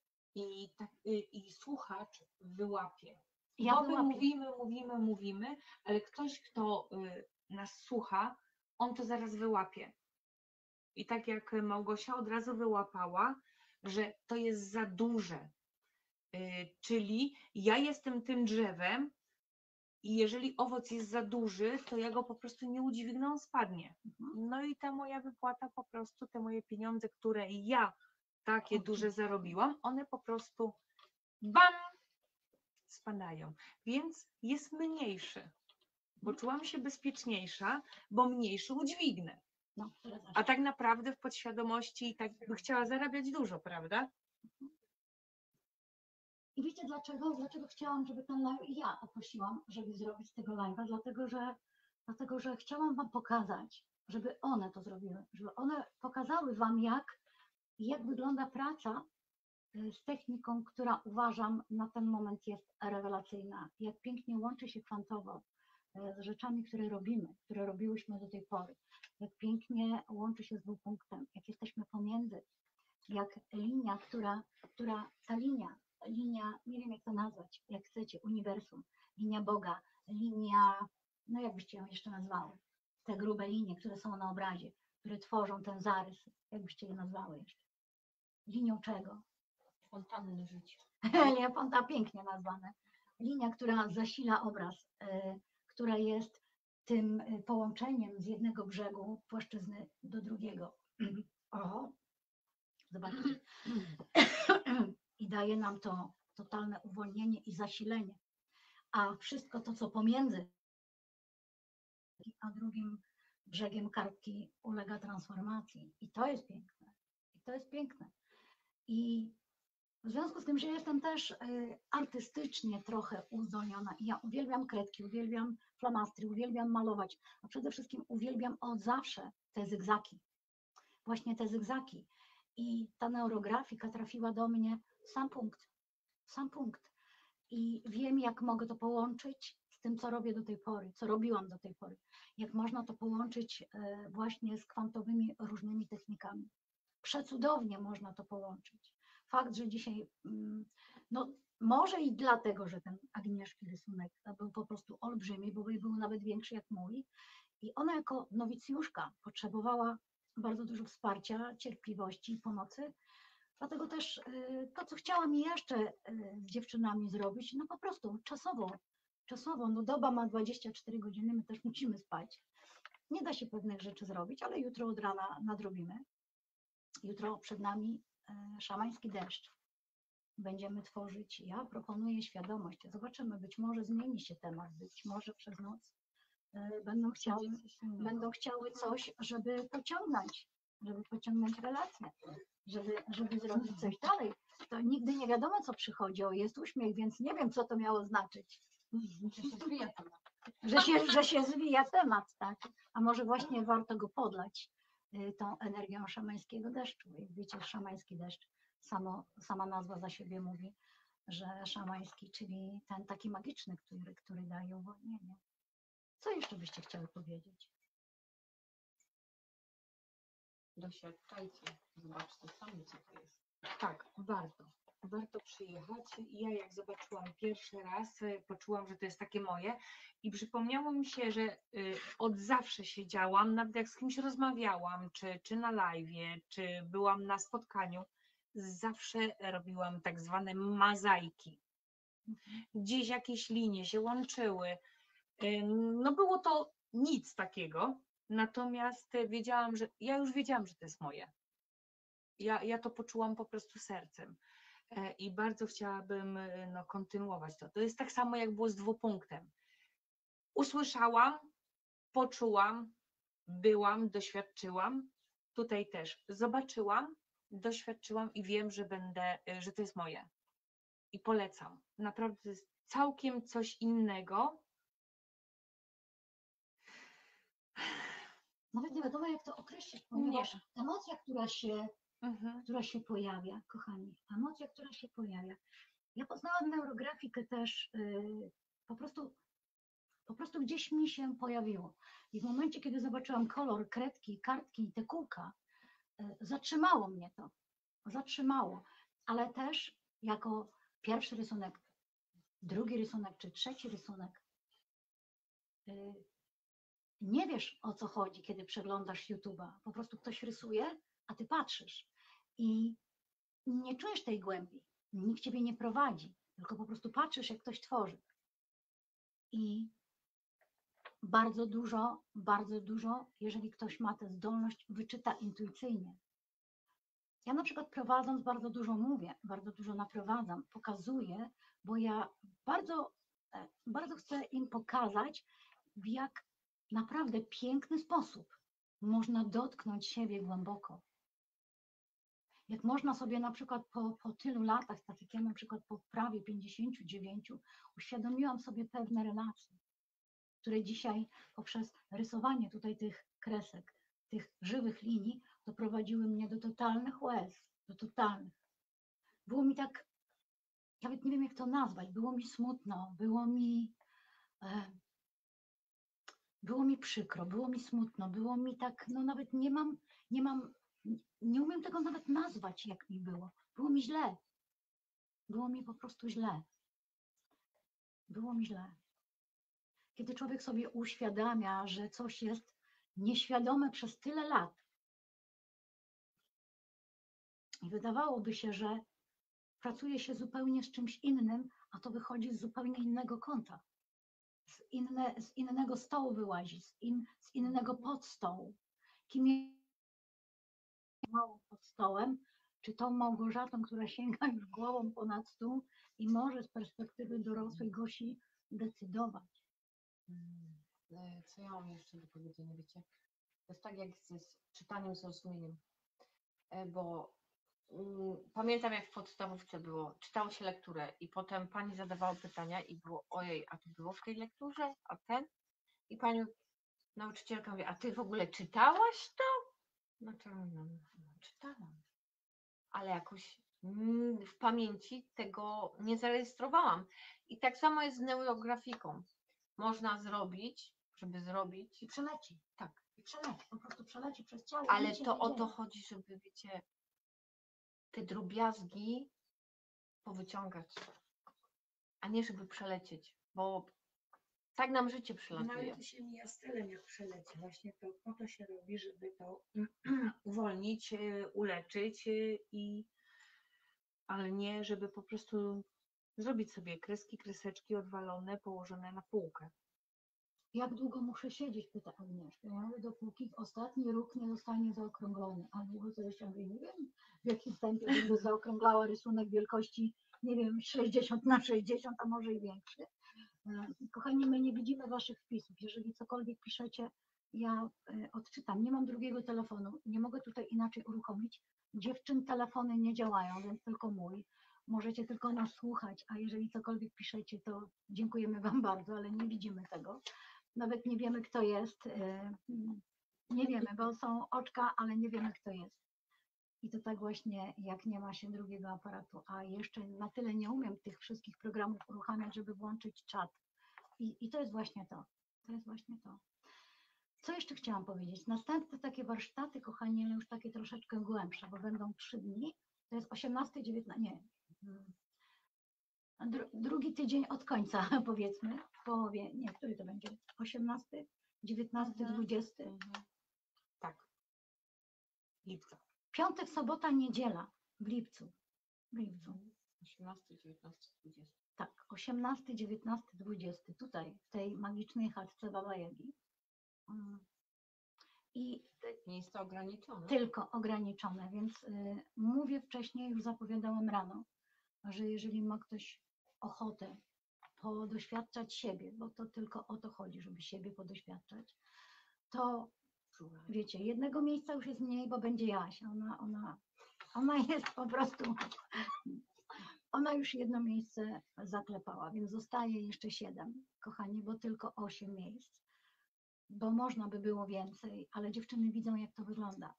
I słuchacz wyłapie. Ja Bo my wyłapię. mówimy, ale ktoś, kto nas słucha, on to zaraz wyłapie. I tak jak Małgosia od razu wyłapała, że to jest za duże. Czyli ja jestem tym drzewem i jeżeli owoc jest za duży, to ja go po prostu nie udźwignę, on spadnie. No i ta moja wypłata po prostu, te moje pieniądze, które ja takie duże zarobiłam, one po prostu bam, spadają. Więc jest mniejszy, bo czułam się bezpieczniejsza, bo mniejszy udźwignę. No, A tak naprawdę w podświadomości tak by chciała zarabiać dużo, prawda? I wiecie dlaczego? Dlaczego chciałam, żeby ten live, i ja poprosiłam, żeby zrobić tego live'a, dlatego że chciałam wam pokazać, żeby one to zrobiły, żeby one pokazały wam, jak wygląda praca z techniką, która uważam na ten moment jest rewelacyjna, jak pięknie łączy się kwantowo z rzeczami, które robiłyśmy do tej pory, jak pięknie łączy się z dwupunktem, jak jesteśmy pomiędzy, jak linia, ta linia, nie wiem jak to nazwać, jak chcecie, uniwersum, linia Boga, linia, no jak byście ją jeszcze nazwały, te grube linie, które są na obrazie, które tworzą ten zarys, jakbyście je nazwały jeszcze. Linią czego? Fontanny życia. Nie, fonta pięknie nazwane. Linia, która zasila obraz, która jest tym połączeniem z jednego brzegu płaszczyzny do drugiego. O, zobaczcie. I daje nam to totalne uwolnienie i zasilenie. A wszystko to, co pomiędzy a drugim brzegiem kartki ulega transformacji. I to jest piękne. I to jest piękne. I w związku z tym, że jestem też artystycznie trochę uzdolniona i ja uwielbiam kredki, uwielbiam flamastry, uwielbiam malować, a przede wszystkim uwielbiam od zawsze te zygzaki. Właśnie te zygzaki. I ta neurografika trafiła do mnie w sam punkt. W sam punkt. I wiem, jak mogę to połączyć z tym, co robię do tej pory, co robiłam do tej pory. Jak można to połączyć właśnie z kwantowymi różnymi technikami. Przecudownie można to połączyć. Fakt, że dzisiaj, no może i dlatego, że ten Agnieszki rysunek był po prostu olbrzymi, bo był nawet większy jak mój. I ona jako nowicjuszka potrzebowała bardzo dużo wsparcia, cierpliwości i pomocy. Dlatego też to, co chciałam jeszcze z dziewczynami zrobić, no po prostu czasowo, no doba ma 24 godziny, my też musimy spać. Nie da się pewnych rzeczy zrobić, ale jutro od rana nadrobimy. Jutro przed nami szamański deszcz. Będziemy tworzyć, ja proponuję świadomość. Zobaczymy, być może zmieni się temat, być może przez noc będą chciały coś, żeby pociągnąć relacje, żeby zrobić coś dalej. To nigdy nie wiadomo, co przychodzi. O, jest uśmiech, więc nie wiem, co to miało znaczyć. Że się zwija temat, tak? A może właśnie warto go podlać tą energią szamańskiego deszczu. Jak wiecie, szamański deszcz, sama nazwa za siebie mówi, że szamański, czyli ten taki magiczny, który daje uwolnienie. Co jeszcze byście chciały powiedzieć? Doświadczajcie, zobaczcie sami, co to jest. Tak, warto przyjechać. Ja jak zobaczyłam pierwszy raz, poczułam, że to jest takie moje i przypomniało mi się, że od zawsze siedziałam, nawet jak z kimś rozmawiałam, czy na live'ie, czy byłam na spotkaniu, zawsze robiłam tak zwane mozaiki. Gdzieś jakieś linie się łączyły. No było to nic takiego, natomiast ja już wiedziałam, że to jest moje. Ja to poczułam po prostu sercem i bardzo chciałabym kontynuować to. To jest tak samo, jak było z dwupunktem. Usłyszałam, poczułam, byłam, doświadczyłam. Tutaj też zobaczyłam, doświadczyłam i wiem, że to jest moje. I polecam. Naprawdę to jest całkiem coś innego. Nawet nie wiadomo, jak to określić, Nie. ponieważ emocja, która się pojawia, kochani, emocja, która się pojawia. Ja poznałam neurografikę też po prostu gdzieś mi się pojawiło. I w momencie, kiedy zobaczyłam kolor, kredki, kartki i te kółka, zatrzymało mnie to. Zatrzymało. Ale też jako pierwszy rysunek, drugi rysunek czy trzeci rysunek, nie wiesz, o co chodzi, kiedy przeglądasz YouTube'a. Po prostu ktoś rysuje, a ty patrzysz i nie czujesz tej głębi. Nikt ciebie nie prowadzi, tylko po prostu patrzysz, jak ktoś tworzy. I bardzo dużo, jeżeli ktoś ma tę zdolność, wyczyta intuicyjnie. Ja na przykład prowadząc bardzo dużo mówię, bardzo dużo naprowadzam, pokazuję, bo ja bardzo chcę im pokazać, w jak naprawdę piękny sposób można dotknąć siebie głęboko. Jak można sobie na przykład po tylu latach, tak jak ja na przykład po prawie 59, uświadomiłam sobie pewne relacje, które dzisiaj poprzez rysowanie tutaj tych kresek, tych żywych linii, doprowadziły mnie do totalnych łez, do totalnych. Było mi tak, nawet nie wiem jak to nazwać, było mi smutno, było mi przykro, było mi smutno, było mi tak, no nawet nie umiem tego nawet nazwać, jak mi było. Było mi źle. Było mi po prostu źle. Było mi źle. Kiedy człowiek sobie uświadamia, że coś jest nieświadome przez tyle lat, I wydawałoby się, że pracuje się zupełnie z czymś innym, a to wychodzi z zupełnie innego kąta. Z innego stołu wyłazi, z innego podstołu. Kim jest małą pod stołem, czy tą Małgorzatą, która sięga już głową ponad stół i może z perspektywy dorosłej Gosi decydować. Co ja mam jeszcze do powiedzenia, wiecie? To jest tak jak z czytaniem zrozumieniem, bo pamiętam jak w podstawówce było, czytało się lekturę i potem pani zadawała pytania i było ojej, a to było w tej lekturze, a ten? I pani nauczycielka mówi, a ty w ogóle czytałaś to? No to no, czytałam, ale jakoś w pamięci tego nie zarejestrowałam. I tak samo jest z neurografiką. Można zrobić, żeby zrobić, I przeleci, tak, i przeleci, po prostu przeleci przez ciało. ale nic się to nie o dzieje. to chodzi, żeby wiecie, te drobiazgi powyciągać, a nie żeby przelecieć, bo tak nam życie No przelatuje. ale to się mija z celem, jak przeleci. Właśnie to po to się robi, żeby to uwolnić, uleczyć ale nie, żeby po prostu zrobić sobie kreski, kreseczki odwalone, położone na półkę. Jak długo muszę siedzieć, pyta Agnieszka. Ja mówię, dopóki ostatni róg nie zostanie zaokrąglony. A długo to jeszcze mówię, nie wiem, w jakim tempie będę zaokrąglała rysunek wielkości, nie wiem, 60 na 60, a może i większy. Kochani, my nie widzimy waszych wpisów. Jeżeli cokolwiek piszecie, ja odczytam. Nie mam drugiego telefonu, nie mogę tutaj inaczej uruchomić. Dziewczyn telefony nie działają, więc tylko mój. Możecie tylko nas słuchać, a jeżeli cokolwiek piszecie, to dziękujemy wam bardzo, ale nie widzimy tego. Nawet nie wiemy, kto jest. Nie wiemy, bo są oczka, ale nie wiemy, kto jest. I to tak właśnie, jak nie ma się drugiego aparatu, a jeszcze na tyle nie umiem tych wszystkich programów uruchamiać, żeby włączyć czat. I to jest właśnie to. To jest właśnie to. Co jeszcze chciałam powiedzieć? Następne takie warsztaty, kochani, ale już takie troszeczkę głębsze, bo będą 3 dni. To jest 18, 19, nie. Drugi tydzień od końca, powiedzmy, w połowie, nie, który to będzie? 18, 19, 20? Tak. Lipca. Piątek, sobota, niedziela w lipcu. W lipcu. 18, 19, 20. Tak, 18, 19, 20. Tutaj, w tej magicznej chatce Baba Jagi. I Nie jest to ograniczone. tylko ograniczone, więc mówię wcześniej, już zapowiadałam rano, że jeżeli ma ktoś ochotę podoświadczać siebie, bo to tylko o to chodzi, żeby siebie podoświadczać, to wiecie, jednego miejsca już jest mniej, bo będzie Jasia. Ona jest po prostu, ona już jedno miejsce zaklepała, więc zostaje jeszcze 7, kochani, bo tylko 8 miejsc, bo można by było więcej, ale dziewczyny widzą, jak to wygląda.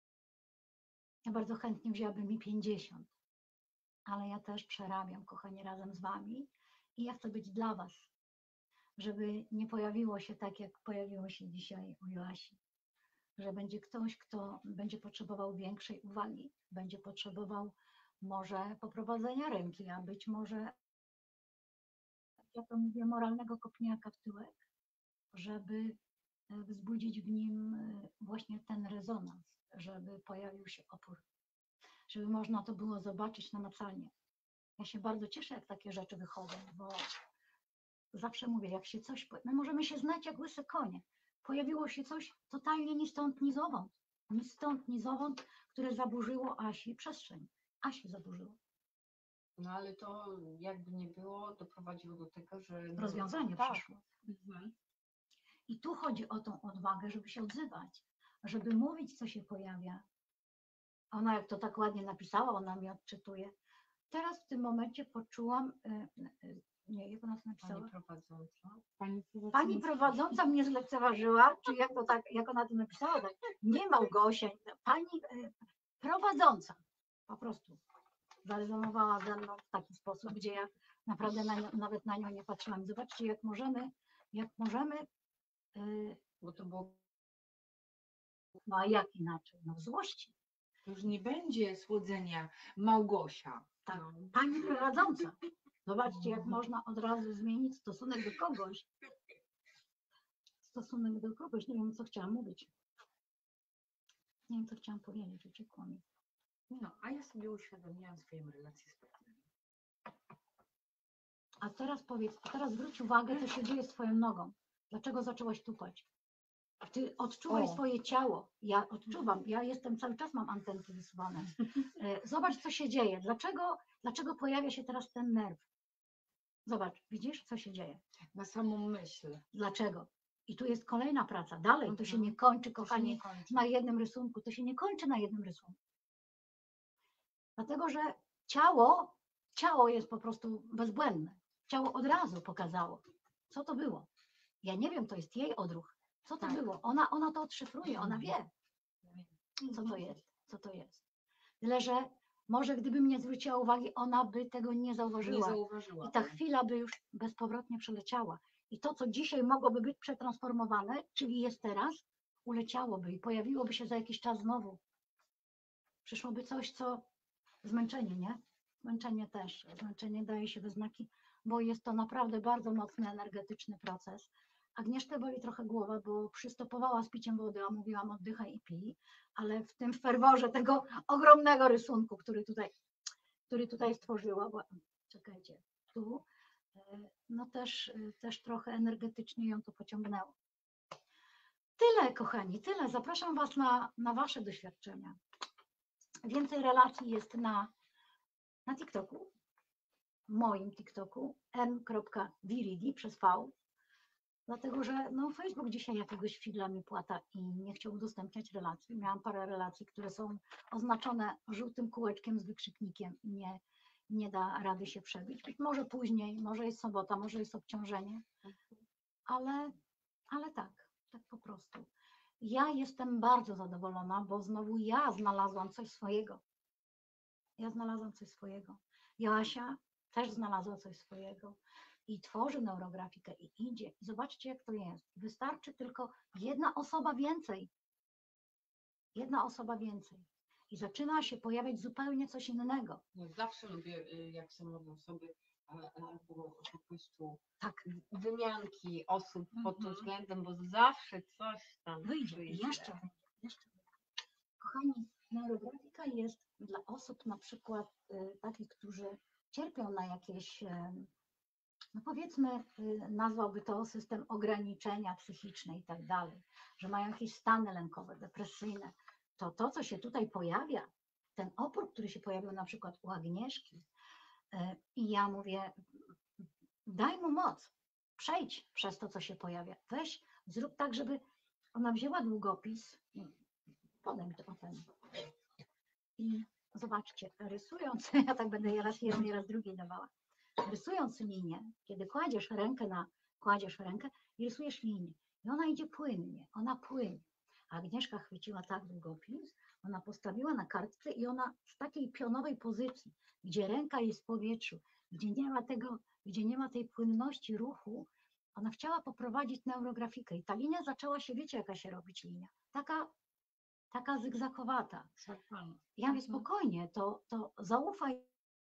Ja bardzo chętnie wzięłabym i 50, ale ja też przerabiam, kochani, razem z wami i ja chcę być dla was, żeby nie pojawiło się tak, jak pojawiło się dzisiaj u Joasi, że będzie ktoś, kto będzie potrzebował większej uwagi, będzie potrzebował może poprowadzenia ręki, a być może, ja to mówię, moralnego kopniaka w tyłek, żeby wzbudzić w nim właśnie ten rezonans, żeby pojawił się opór, żeby można to było zobaczyć namacalnie. Ja się bardzo cieszę, jak takie rzeczy wychodzą, bo zawsze mówię, jak się coś, my możemy się znać jak łyse konie, pojawiło się coś totalnie ni stąd, ni zowąd, które zaburzyło Asi przestrzeń. Asi zaburzyło. No ale to jakby nie było, doprowadziło do tego, że Rozwiązanie tak. przyszło. I tu chodzi o tą odwagę, żeby się odzywać, żeby mówić, co się pojawia. Ona, jak to tak ładnie napisała, ona mi odczytuje. Teraz w tym momencie poczułam, nie, jak ona to napisała? Pani prowadząca. Pani prowadząca mnie zlekceważyła, czy jak to tak, jak ona to napisała, tak, nie Małgosia, pani prowadząca, po prostu zarezonowała ze mną w taki sposób, gdzie ja naprawdę nawet na nią nie patrzyłam. Zobaczcie, jak możemy, Bo to było, no a jak inaczej, no w złości. Już nie będzie słodzenia Małgosia. Tak. No. Pani prowadząca. Zobaczcie, jak można od razu zmienić stosunek do kogoś. Stosunek do kogoś. Nie wiem, co chciałam mówić. Nie wiem, co chciałam powiedzieć. Uciekło mi. No, a ja sobie uświadomiłam swoją relację z partnerem. A teraz powiedz, a teraz zwróć uwagę, co się dzieje z twoją nogą. Dlaczego zaczęłaś tupać? Ty odczuwaj O. swoje ciało. Ja odczuwam, ja jestem, cały czas mam antenki wysuwane. Zobacz, co się dzieje. Dlaczego pojawia się teraz ten nerw? Zobacz, widzisz, co się dzieje? Na samą myśl. Dlaczego? I tu jest kolejna praca. Dalej, to się Mhm. nie kończy, To się kochani, nie kończy. na jednym rysunku. To się nie kończy na jednym rysunku. Dlatego, że ciało jest po prostu bezbłędne. Ciało od razu pokazało, co to było. Ja nie wiem, to jest jej odruch. Co to Tak. było? Ona to odszyfruje, ona wie, co to jest. Tyle, że może gdybym nie zwróciła uwagi, ona by tego nie Nie zauważyła. zauważyłam. I ta chwila by już bezpowrotnie przeleciała. I to, co dzisiaj mogłoby być przetransformowane, czyli jest teraz, uleciałoby i pojawiłoby się za jakiś czas znowu. Przyszłoby coś, co zmęczenie, nie? Zmęczenie też. Zmęczenie daje się we znaki, bo jest to naprawdę bardzo mocny, energetyczny proces. Agnieszkę boli trochę głowa, bo przystopowała z piciem wody, a mówiłam oddychaj i pij, ale w tym ferworze tego ogromnego rysunku, który tutaj stworzyła, bo, czekajcie, tu, no też trochę energetycznie ją to pociągnęło. Tyle, kochani, tyle. Zapraszam Was na Wasze doświadczenia. Więcej relacji jest na TikToku, moim TikToku, m.viridi przez V, dlatego że no, Facebook dzisiaj jakiegoś figla mi płata i nie chciał udostępniać relacji. Miałam parę relacji, które są oznaczone żółtym kółeczkiem z wykrzyknikiem i nie da rady się przebić. Być może później, może jest sobota, może jest obciążenie, ale tak po prostu. Ja jestem bardzo zadowolona, bo znowu ja znalazłam coś swojego. Joasia też znalazła coś swojego i tworzy neurografikę i idzie. I zobaczcie, jak to jest. Wystarczy tylko jedna osoba więcej. I zaczyna się pojawiać zupełnie coś innego. Ja zawsze lubię, jak są nowe osoby, albo po prostu Tak, wymianki osób pod tym Mhm. względem, bo zawsze coś tam wyjdzie. Jeszcze. Kochani, neurografika jest dla osób na przykład takich, którzy cierpią na jakieś, no powiedzmy, nazwałby to system ograniczenia psychiczne i tak dalej, że mają jakieś stany lękowe, depresyjne. To, co się tutaj pojawia, ten opór, który się pojawił na przykład u Agnieszki, i ja mówię, daj mu moc, przejdź przez to, co się pojawia. Weź, zrób tak, żeby ona wzięła długopis, podaj mi to ten. I zobaczcie, rysując, ja tak będę raz jednej, raz drugiej dawała, rysując linię, kiedy kładziesz rękę i rysujesz linię. I ona idzie płynnie, ona płynie. A Agnieszka chwyciła tak długopis, ona postawiła na kartce i ona z takiej pionowej pozycji, gdzie ręka jest w powietrzu, gdzie nie ma tej płynności ruchu, ona chciała poprowadzić neurografikę. I ta linia zaczęła się, wiecie jaka się robić linia? Taka zygzakowata. Ja mówię, spokojnie, to zaufaj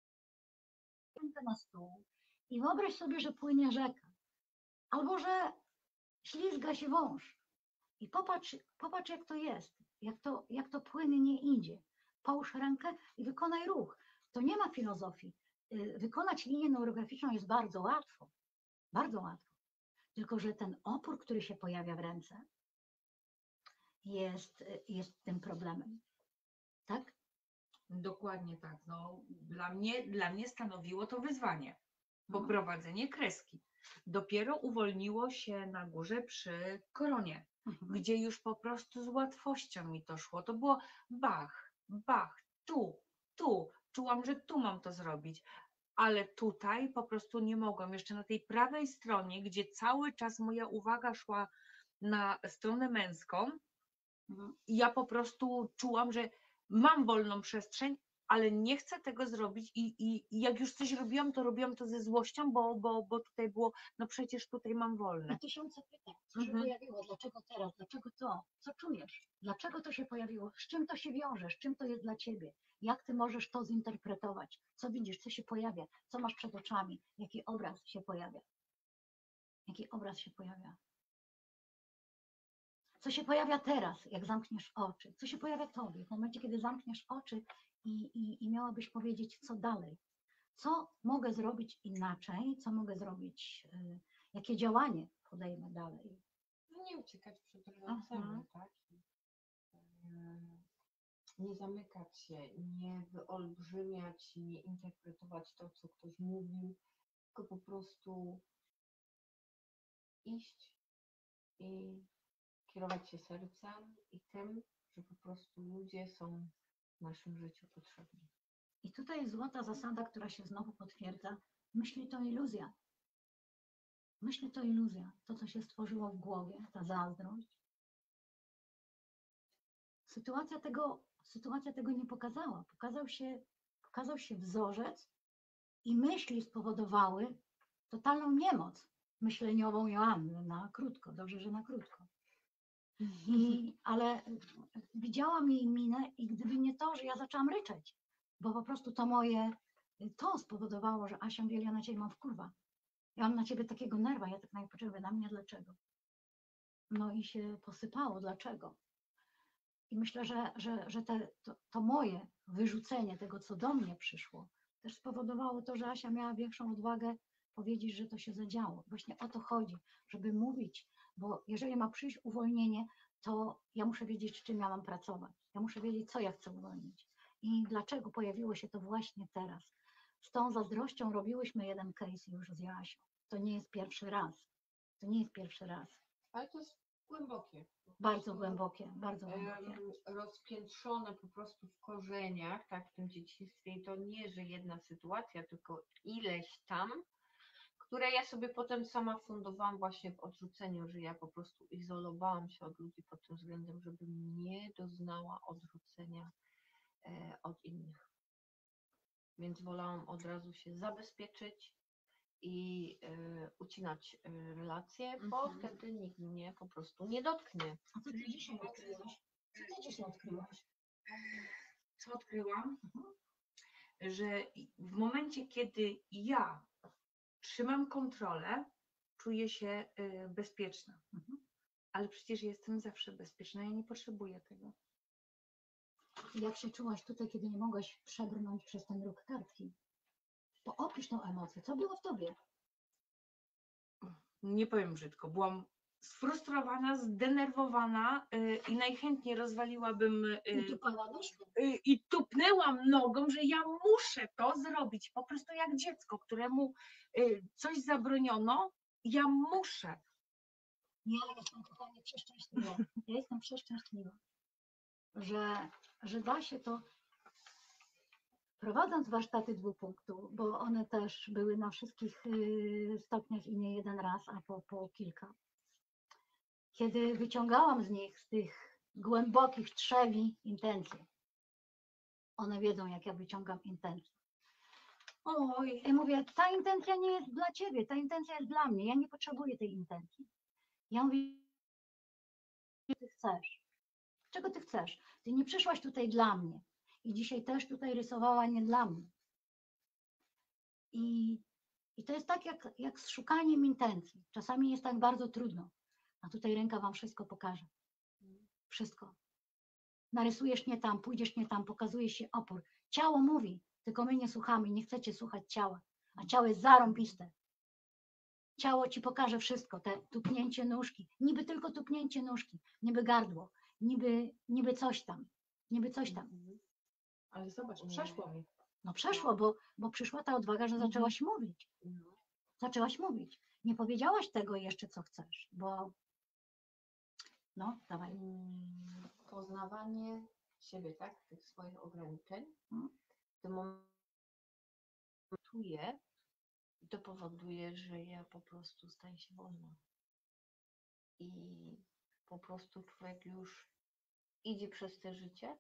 na stół i wyobraź sobie, że płynie rzeka, albo że ślizga się wąż. I popatrz jak to jest, jak to płynnie idzie. Połóż rękę i wykonaj ruch. To nie ma filozofii. Wykonać linię neurograficzną jest bardzo łatwo. Bardzo łatwo. Tylko że ten opór, który się pojawia w ręce, jest tym problemem. Tak? Dokładnie tak. No, dla mnie stanowiło to wyzwanie. Poprowadzenie kreski. Dopiero uwolniło się na górze przy koronie, gdzie już po prostu z łatwością mi to szło. To było bach, bach, tu. Czułam, że tu mam to zrobić. Ale tutaj po prostu nie mogłam. Jeszcze na tej prawej stronie, gdzie cały czas moja uwaga szła na stronę męską, ja po prostu czułam, że mam wolną przestrzeń, ale nie chcę tego zrobić i jak już coś robiłam to ze złością, bo tutaj było, no przecież tutaj mam wolne. I tysiące pytań, co się pojawiło, dlaczego teraz, dlaczego to, co czujesz, dlaczego to się pojawiło, z czym to się wiąże, z czym to jest dla ciebie, jak ty możesz to zinterpretować, co widzisz, co się pojawia, co masz przed oczami, jaki obraz się pojawia. Co się pojawia teraz, jak zamkniesz oczy, co się pojawia tobie w momencie, kiedy zamkniesz oczy i miałabyś powiedzieć, co dalej. Co mogę zrobić inaczej, co mogę zrobić, jakie działanie podejmę dalej. No nie uciekać przed relacjami, tak? Nie zamykać się, nie wyolbrzymiać, nie interpretować to, co ktoś mówił, tylko po prostu iść i kierować się sercem i tym, że po prostu ludzie są w naszym życiu potrzebni. I tutaj jest złota zasada, która się znowu potwierdza. Myśli to iluzja. Myśli to iluzja. To, co się stworzyło w głowie, ta zazdrość. Sytuacja tego nie pokazała. Pokazał się wzorzec i myśli spowodowały totalną niemoc myśleniową Joanny na krótko. Dobrze, że na krótko. Ale widziałam jej minę i gdyby nie to, że ja zaczęłam ryczeć, bo po prostu to spowodowało, że Asia mówi, ja na ciebie mam wkurwa. Ja mam na ciebie takiego nerwa, ja tak najpoczęły na mnie, dlaczego? No i się posypało, dlaczego? I myślę, że to moje wyrzucenie tego, co do mnie przyszło, też spowodowało to, że Asia miała większą odwagę powiedzieć, że to się zadziało. Właśnie o to chodzi, żeby mówić, bo jeżeli ma przyjść uwolnienie, to ja muszę wiedzieć, z czym ja mam pracować. Ja muszę wiedzieć, co ja chcę uwolnić i dlaczego pojawiło się to właśnie teraz. Z tą zazdrością robiłyśmy jeden case już z Joasią. To nie jest pierwszy raz. To nie jest pierwszy raz. Ale to jest głębokie. Bardzo głębokie, bardzo głębokie. Rozpiętrzone po prostu w korzeniach, tak, w tym dzieciństwie. I to nie, że jedna sytuacja, tylko ileś tam, które ja sobie potem sama fundowałam właśnie w odrzuceniu, że ja po prostu izolowałam się od ludzi pod tym względem, żebym nie doznała odrzucenia od innych. Więc wolałam od razu się zabezpieczyć i ucinać relacje, bo wtedy nikt mnie po prostu nie dotknie. A co ty dzisiaj odkryłaś? Co ty dzisiaj odkryłaś? Co odkryłam? Że w momencie, kiedy ja trzymam kontrolę, czuję się bezpieczna. Ale przecież jestem zawsze bezpieczna, ja nie potrzebuję tego. Jak się czułaś tutaj, kiedy nie mogłaś przebrnąć przez ten róg kartki? To opisz tą emocję. Co było w tobie? Nie powiem brzydko, byłam sfrustrowana, zdenerwowana i najchętniej rozwaliłabym I tu padłaś? i tupnęłam nogą, że ja muszę to zrobić. Po prostu jak dziecko, któremu coś zabroniono, ja muszę. Nie, ale jestem kochanie przeszczęśliwa. Ja jestem przeszczęśliwa, że da się to, prowadząc warsztaty 2 punktów, bo one też były na wszystkich stopniach i nie jeden raz, a po kilka. Kiedy wyciągałam z nich, z tych głębokich trzewi intencje, one wiedzą, jak ja wyciągam intencje. Oj, I mówię, ta intencja nie jest dla ciebie, ta intencja jest dla mnie, ja nie potrzebuję tej intencji. Ja mówię, czego ty chcesz? Czego ty chcesz? Ty nie przyszłaś tutaj dla mnie i dzisiaj też tutaj rysowała nie dla mnie. I to jest tak jak z szukaniem intencji. Czasami jest tak bardzo trudno, a tutaj ręka wam wszystko pokaże. Wszystko. Narysujesz nie tam, pójdziesz nie tam, pokazuje się opór. Ciało mówi, tylko my nie słuchamy, nie chcecie słuchać ciała, a ciało jest zarąbiste. Ciało ci pokaże wszystko, te tupnięcie nóżki, niby tylko tupnięcie nóżki, niby gardło, niby coś tam, niby coś tam. ale zobacz, przeszło mi. No przeszło, bo przyszła ta odwaga, że zaczęłaś mówić. Zaczęłaś mówić. Nie powiedziałaś tego jeszcze, co chcesz, bo no, dawaj. Poznawanie siebie, tak, tych swoich ograniczeń. W tym momencie czuję i to powoduje, że ja po prostu staję się wolna. I po prostu człowiek już idzie przez te życie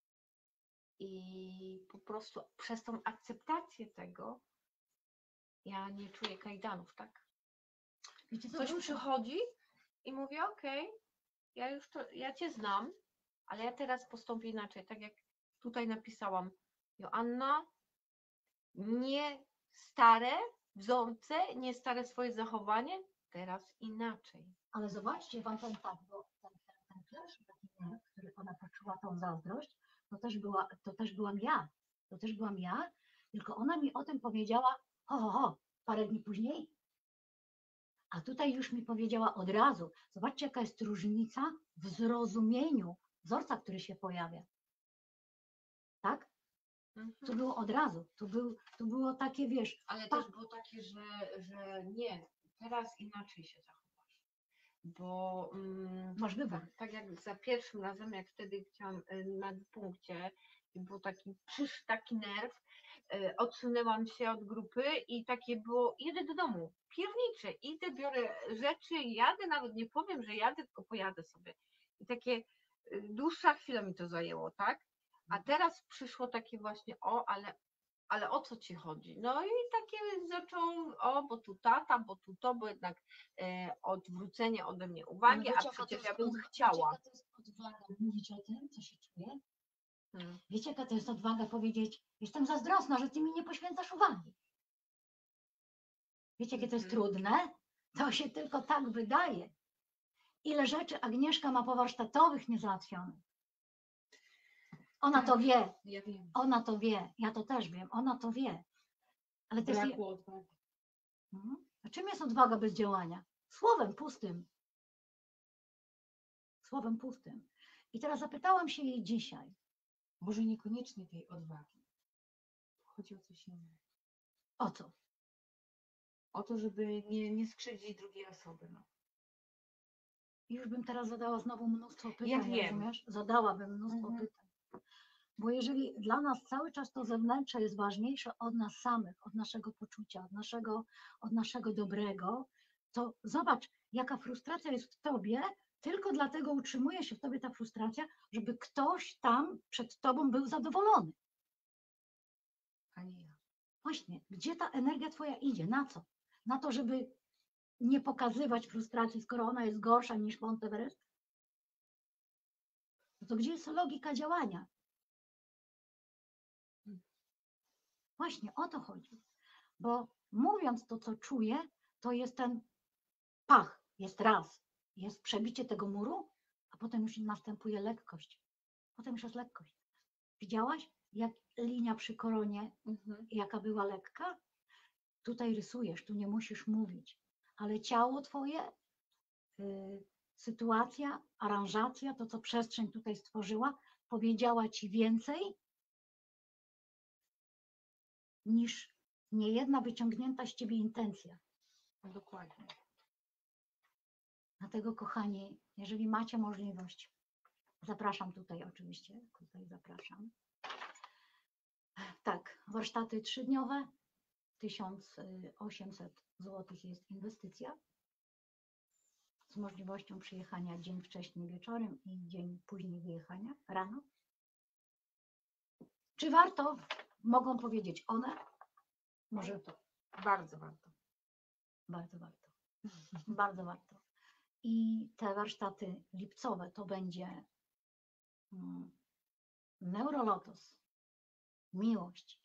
i po prostu przez tą akceptację tego ja nie czuję kajdanów, tak? Wiecie co, Coś wrócę. przychodzi i mówię, okej, ja cię znam, ale ja teraz postąpię inaczej, tak jak tutaj napisałam. Joanna, nie stare wzorce, nie stare swoje zachowanie, teraz inaczej. Ale zobaczcie, wam powiem tak, bo ten flash, taki nerw, który ona poczuła tą zazdrość, to też byłam ja. To też byłam ja, tylko ona mi o tym powiedziała parę dni później. A tutaj już mi powiedziała od razu. Zobaczcie, jaka jest różnica w zrozumieniu wzorca, który się pojawia. Tak? To było od razu. To było takie, wiesz, Ale też było takie, że nie, teraz inaczej się zachowasz. Bo masz wybór. tak jak za pierwszym razem, jak wtedy chciałam na punkcie i był przyszł taki nerw, odsunęłam się od grupy i takie było, jedę do domu, pierniczę, idę, biorę rzeczy, jadę, nawet nie powiem, że jadę, tylko pojadę sobie. I takie dłuższa chwila mi to zajęło, tak? A teraz przyszło takie właśnie, ale o co ci chodzi? No i takie zaczął, bo tu tata, bo tu to, bo jednak odwrócenie ode mnie uwagi, a przecież ja bym chciała. Wiecie, jaka to jest odwaga mówić o tym, co się czuje? Hmm. Wiecie, jaka to jest odwaga powiedzieć, jestem zazdrosna, że ty mi nie poświęcasz uwagi. Wiecie, jakie to jest trudne? To się tylko tak wydaje. Ile rzeczy Agnieszka ma powarsztatowych niezałatwionych. Ona to wie. Ja wiem. Ona to wie. Ja to też wiem. Ona to wie. Ale to jest... Brakło odwagi. A czym jest odwaga bez działania? Słowem pustym. Słowem pustym. I teraz zapytałam się jej dzisiaj. Może niekoniecznie tej odwagi. Chodzi o coś innego. O co? O to, żeby nie skrzywdzić drugiej osoby. No. I już bym teraz zadała znowu mnóstwo pytań, Ja wiem. rozumiesz? Zadałabym mnóstwo pytań. Bo jeżeli dla nas cały czas to zewnętrzne jest ważniejsze od nas samych, od naszego poczucia, od naszego dobrego, to zobacz, jaka frustracja jest w tobie, tylko dlatego utrzymuje się w tobie ta frustracja, żeby ktoś tam przed tobą był zadowolony. A nie ja. Właśnie, gdzie ta energia twoja idzie? Na co? Na to, żeby nie pokazywać frustracji, skoro ona jest gorsza niż Mount Everest? No to gdzie jest logika działania? Właśnie o to chodzi. Bo mówiąc to, co czuję, to jest ten pach, jest raz, jest przebicie tego muru, a potem już następuje lekkość. Potem już jest lekkość. Widziałaś, jak linia przy koronie, jaka była lekka? Tutaj rysujesz, tu nie musisz mówić, ale ciało twoje, sytuacja, aranżacja, to co przestrzeń tutaj stworzyła, powiedziała ci więcej niż niejedna wyciągnięta z ciebie intencja. Dokładnie. Dlatego, kochani, jeżeli macie możliwość, zapraszam tutaj oczywiście, tutaj zapraszam. Tak, warsztaty 3-dniowe, 1800 zł jest inwestycja z możliwością przyjechania dzień wcześniej wieczorem i dzień później wyjechania rano. Czy warto? Mogą powiedzieć one. Może to. Bardzo warto. Bardzo warto. Bardzo warto. I te warsztaty lipcowe to będzie Neurolotos, miłość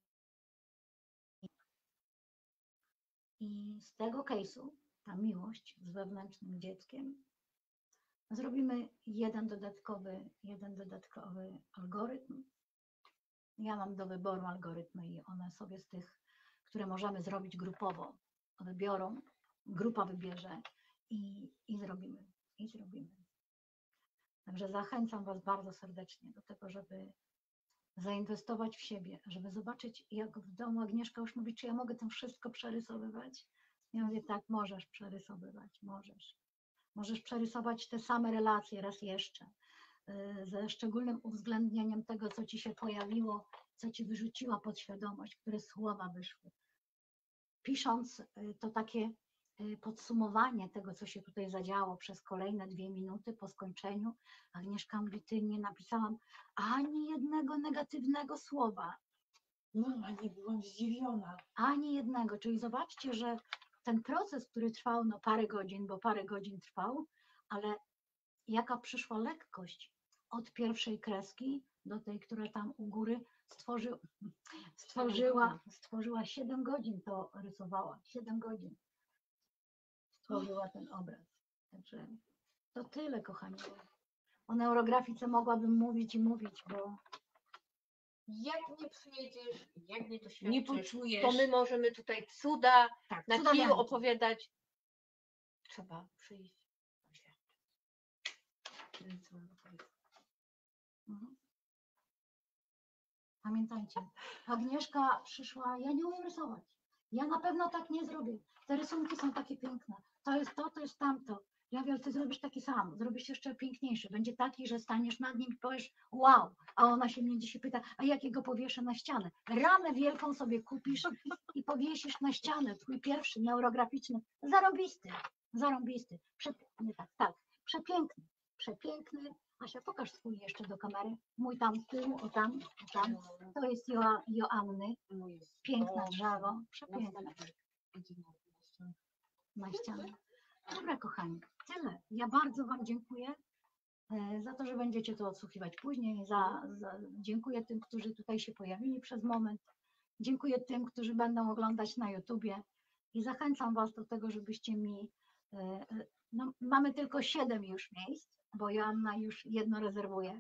i z tego case'u, ta miłość z wewnętrznym dzieckiem, zrobimy jeden dodatkowy algorytm. Ja mam do wyboru algorytmy i one sobie z tych, które możemy zrobić grupowo, wybiorą, grupa wybierze i zrobimy. Także zachęcam Was bardzo serdecznie do tego, żeby zainwestować w siebie, żeby zobaczyć, jak w domu Agnieszka już mówi, czy ja mogę to wszystko przerysowywać. Ja mówię, tak, możesz przerysowywać, możesz. Możesz przerysować te same relacje raz jeszcze, ze szczególnym uwzględnieniem tego, co Ci się pojawiło, co Ci wyrzuciła podświadomość, które słowa wyszły. Pisząc to takie podsumowanie tego, co się tutaj zadziało przez kolejne 2 minuty po skończeniu, Agnieszka mówi, ty nie napisałam ani jednego negatywnego słowa. Mama, nie byłam zdziwiona. Ani jednego. Czyli zobaczcie, że ten proces, który trwał parę godzin, bo parę godzin trwał, ale jaka przyszła lekkość od pierwszej kreski do tej, która tam u góry stworzyła 7 godzin, to rysowała, 7 godzin stworzyła ten obraz. Także to tyle, kochani. O neurografice mogłabym mówić i mówić, bo Jak nie przyjedziesz, jak nie Nie doświadczysz, poczujesz. to my możemy tutaj cuda Tak, na cuda kiju wielkie. opowiadać. Trzeba przyjść, doświadczyć. Tyle, co mam do powiedzenia. Mhm. Pamiętajcie, Agnieszka przyszła, ja nie umiem rysować. Ja na pewno tak nie zrobię. Te rysunki są takie piękne. To jest tamto. Ja mówię, ty zrobisz taki sam, zrobisz jeszcze piękniejszy. Będzie taki, że staniesz nad nim i powiesz wow. A ona się mnie dzisiaj pyta, a jakiego powieszę na ścianę? Ramę wielką sobie kupisz i powiesisz na ścianę. Twój pierwszy neurograficzny. Zarąbisty, zarąbisty. Nie tak, tak. Przepiękny, przepiękny. Asia, pokaż swój jeszcze do kamery. Mój tam z tyłu, o tam, o tam. To jest Joanny. Mój jest Piękne dobrze. drzewo, przepiękne. Idzie na ścianę. Na ścianę. Dobra, kochani, tyle. Ja bardzo Wam dziękuję za to, że będziecie to odsłuchiwać później. Dziękuję tym, którzy tutaj się pojawili przez moment. Dziękuję tym, którzy będą oglądać na YouTubie i zachęcam Was do tego, żebyście mi. No, mamy tylko 7 już miejsc, bo Joanna już jedno rezerwuje.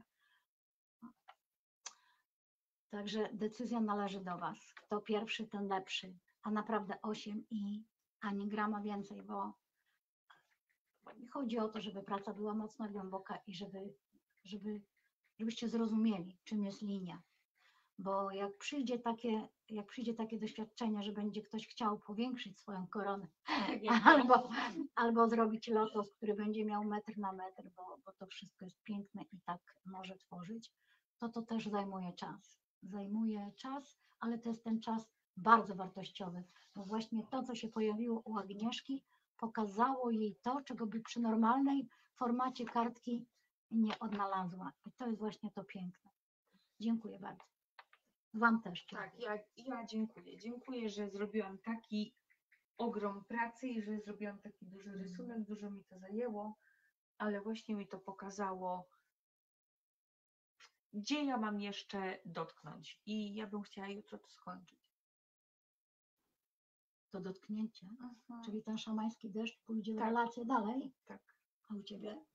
Także decyzja należy do Was. Kto pierwszy, ten lepszy. A naprawdę 8 i ani grama więcej, bo nie chodzi o to, żeby praca była mocno głęboka i żebyście zrozumieli, czym jest linia. Bo jak przyjdzie takie doświadczenie, że będzie ktoś chciał powiększyć swoją koronę albo zrobić lotos, który będzie miał metr na metr, bo to wszystko jest piękne i tak może tworzyć, to też zajmuje czas. Zajmuje czas, ale to jest ten czas bardzo wartościowy, bo właśnie to, co się pojawiło u Agnieszki, pokazało jej to, czego by przy normalnej formacie kartki nie odnalazła. I to jest właśnie to piękne. Dziękuję bardzo. Wam też. Tak, ja dziękuję. Dziękuję, że zrobiłam taki ogrom pracy i że zrobiłam taki duży rysunek. Dużo mi to zajęło, ale właśnie mi to pokazało, gdzie ja mam jeszcze dotknąć. I ja bym chciała jutro to skończyć. To dotknięcie. Aha. Czyli ten szamański deszcz pójdzie w Tak. relację dalej. Tak. A u Ciebie?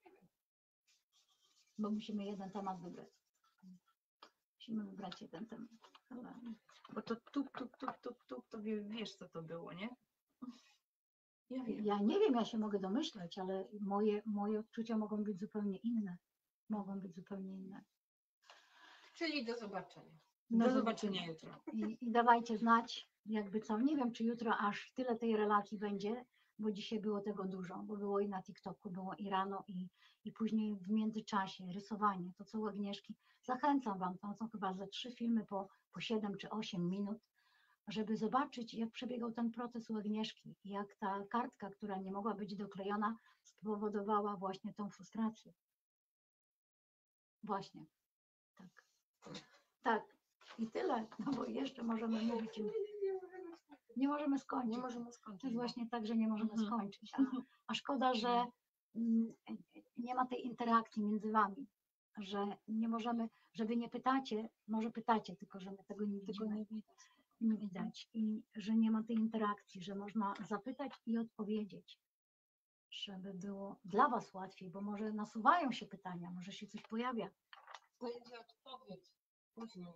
Bo musimy jeden temat wybrać. Musimy wybrać jeden temat. Ale Bo to tup, to wiesz co to było, nie? Ja wiem. ja nie wiem, ja się mogę domyślać, ale moje odczucia mogą być zupełnie inne. Mogą być zupełnie inne. Czyli do zobaczenia. Do zobaczenia jutro. I dawajcie znać, jakby co. Nie wiem, czy jutro aż tyle tej relacji będzie, bo dzisiaj było tego dużo, bo było i na TikToku, było i rano, i później w międzyczasie rysowanie, to co u Agnieszki. Zachęcam Wam, tam są chyba ze 3 filmy po 7 czy 8 minut, żeby zobaczyć, jak przebiegał ten proces u Agnieszki, jak ta kartka, która nie mogła być doklejona, spowodowała właśnie tą frustrację. Właśnie. Tak. Tak. I tyle, no bo jeszcze możemy mówić. Nie możemy skończyć. Nie możemy To skończyć. jest właśnie tak, że nie możemy Mhm. skończyć. A szkoda, że nie ma tej interakcji między Wami, że nie możemy, że Wy nie pytacie, może pytacie, tylko że my tego nie widzimy, nie widać i że nie ma tej interakcji, że można zapytać i odpowiedzieć, żeby było dla Was łatwiej, bo może nasuwają się pytania, może się coś pojawia. Będzie odpowiedź później.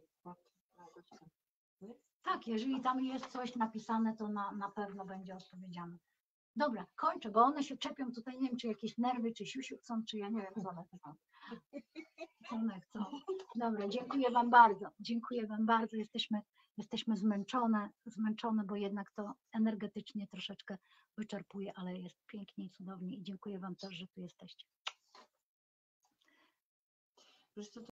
Tak, jeżeli tam jest coś napisane, to na pewno będzie odpowiedziane. Dobra, kończę, bo one się czepią tutaj, nie wiem, czy jakieś nerwy, czy siusiu chcą, czy ja nie wiem, co one chcą. Co one chcą. Dobra, dziękuję Wam bardzo. Dziękuję Wam bardzo. Jesteśmy zmęczone, bo jednak to energetycznie troszeczkę wyczerpuje, ale jest pięknie i cudownie i dziękuję Wam też, że tu jesteście. Wiesz co,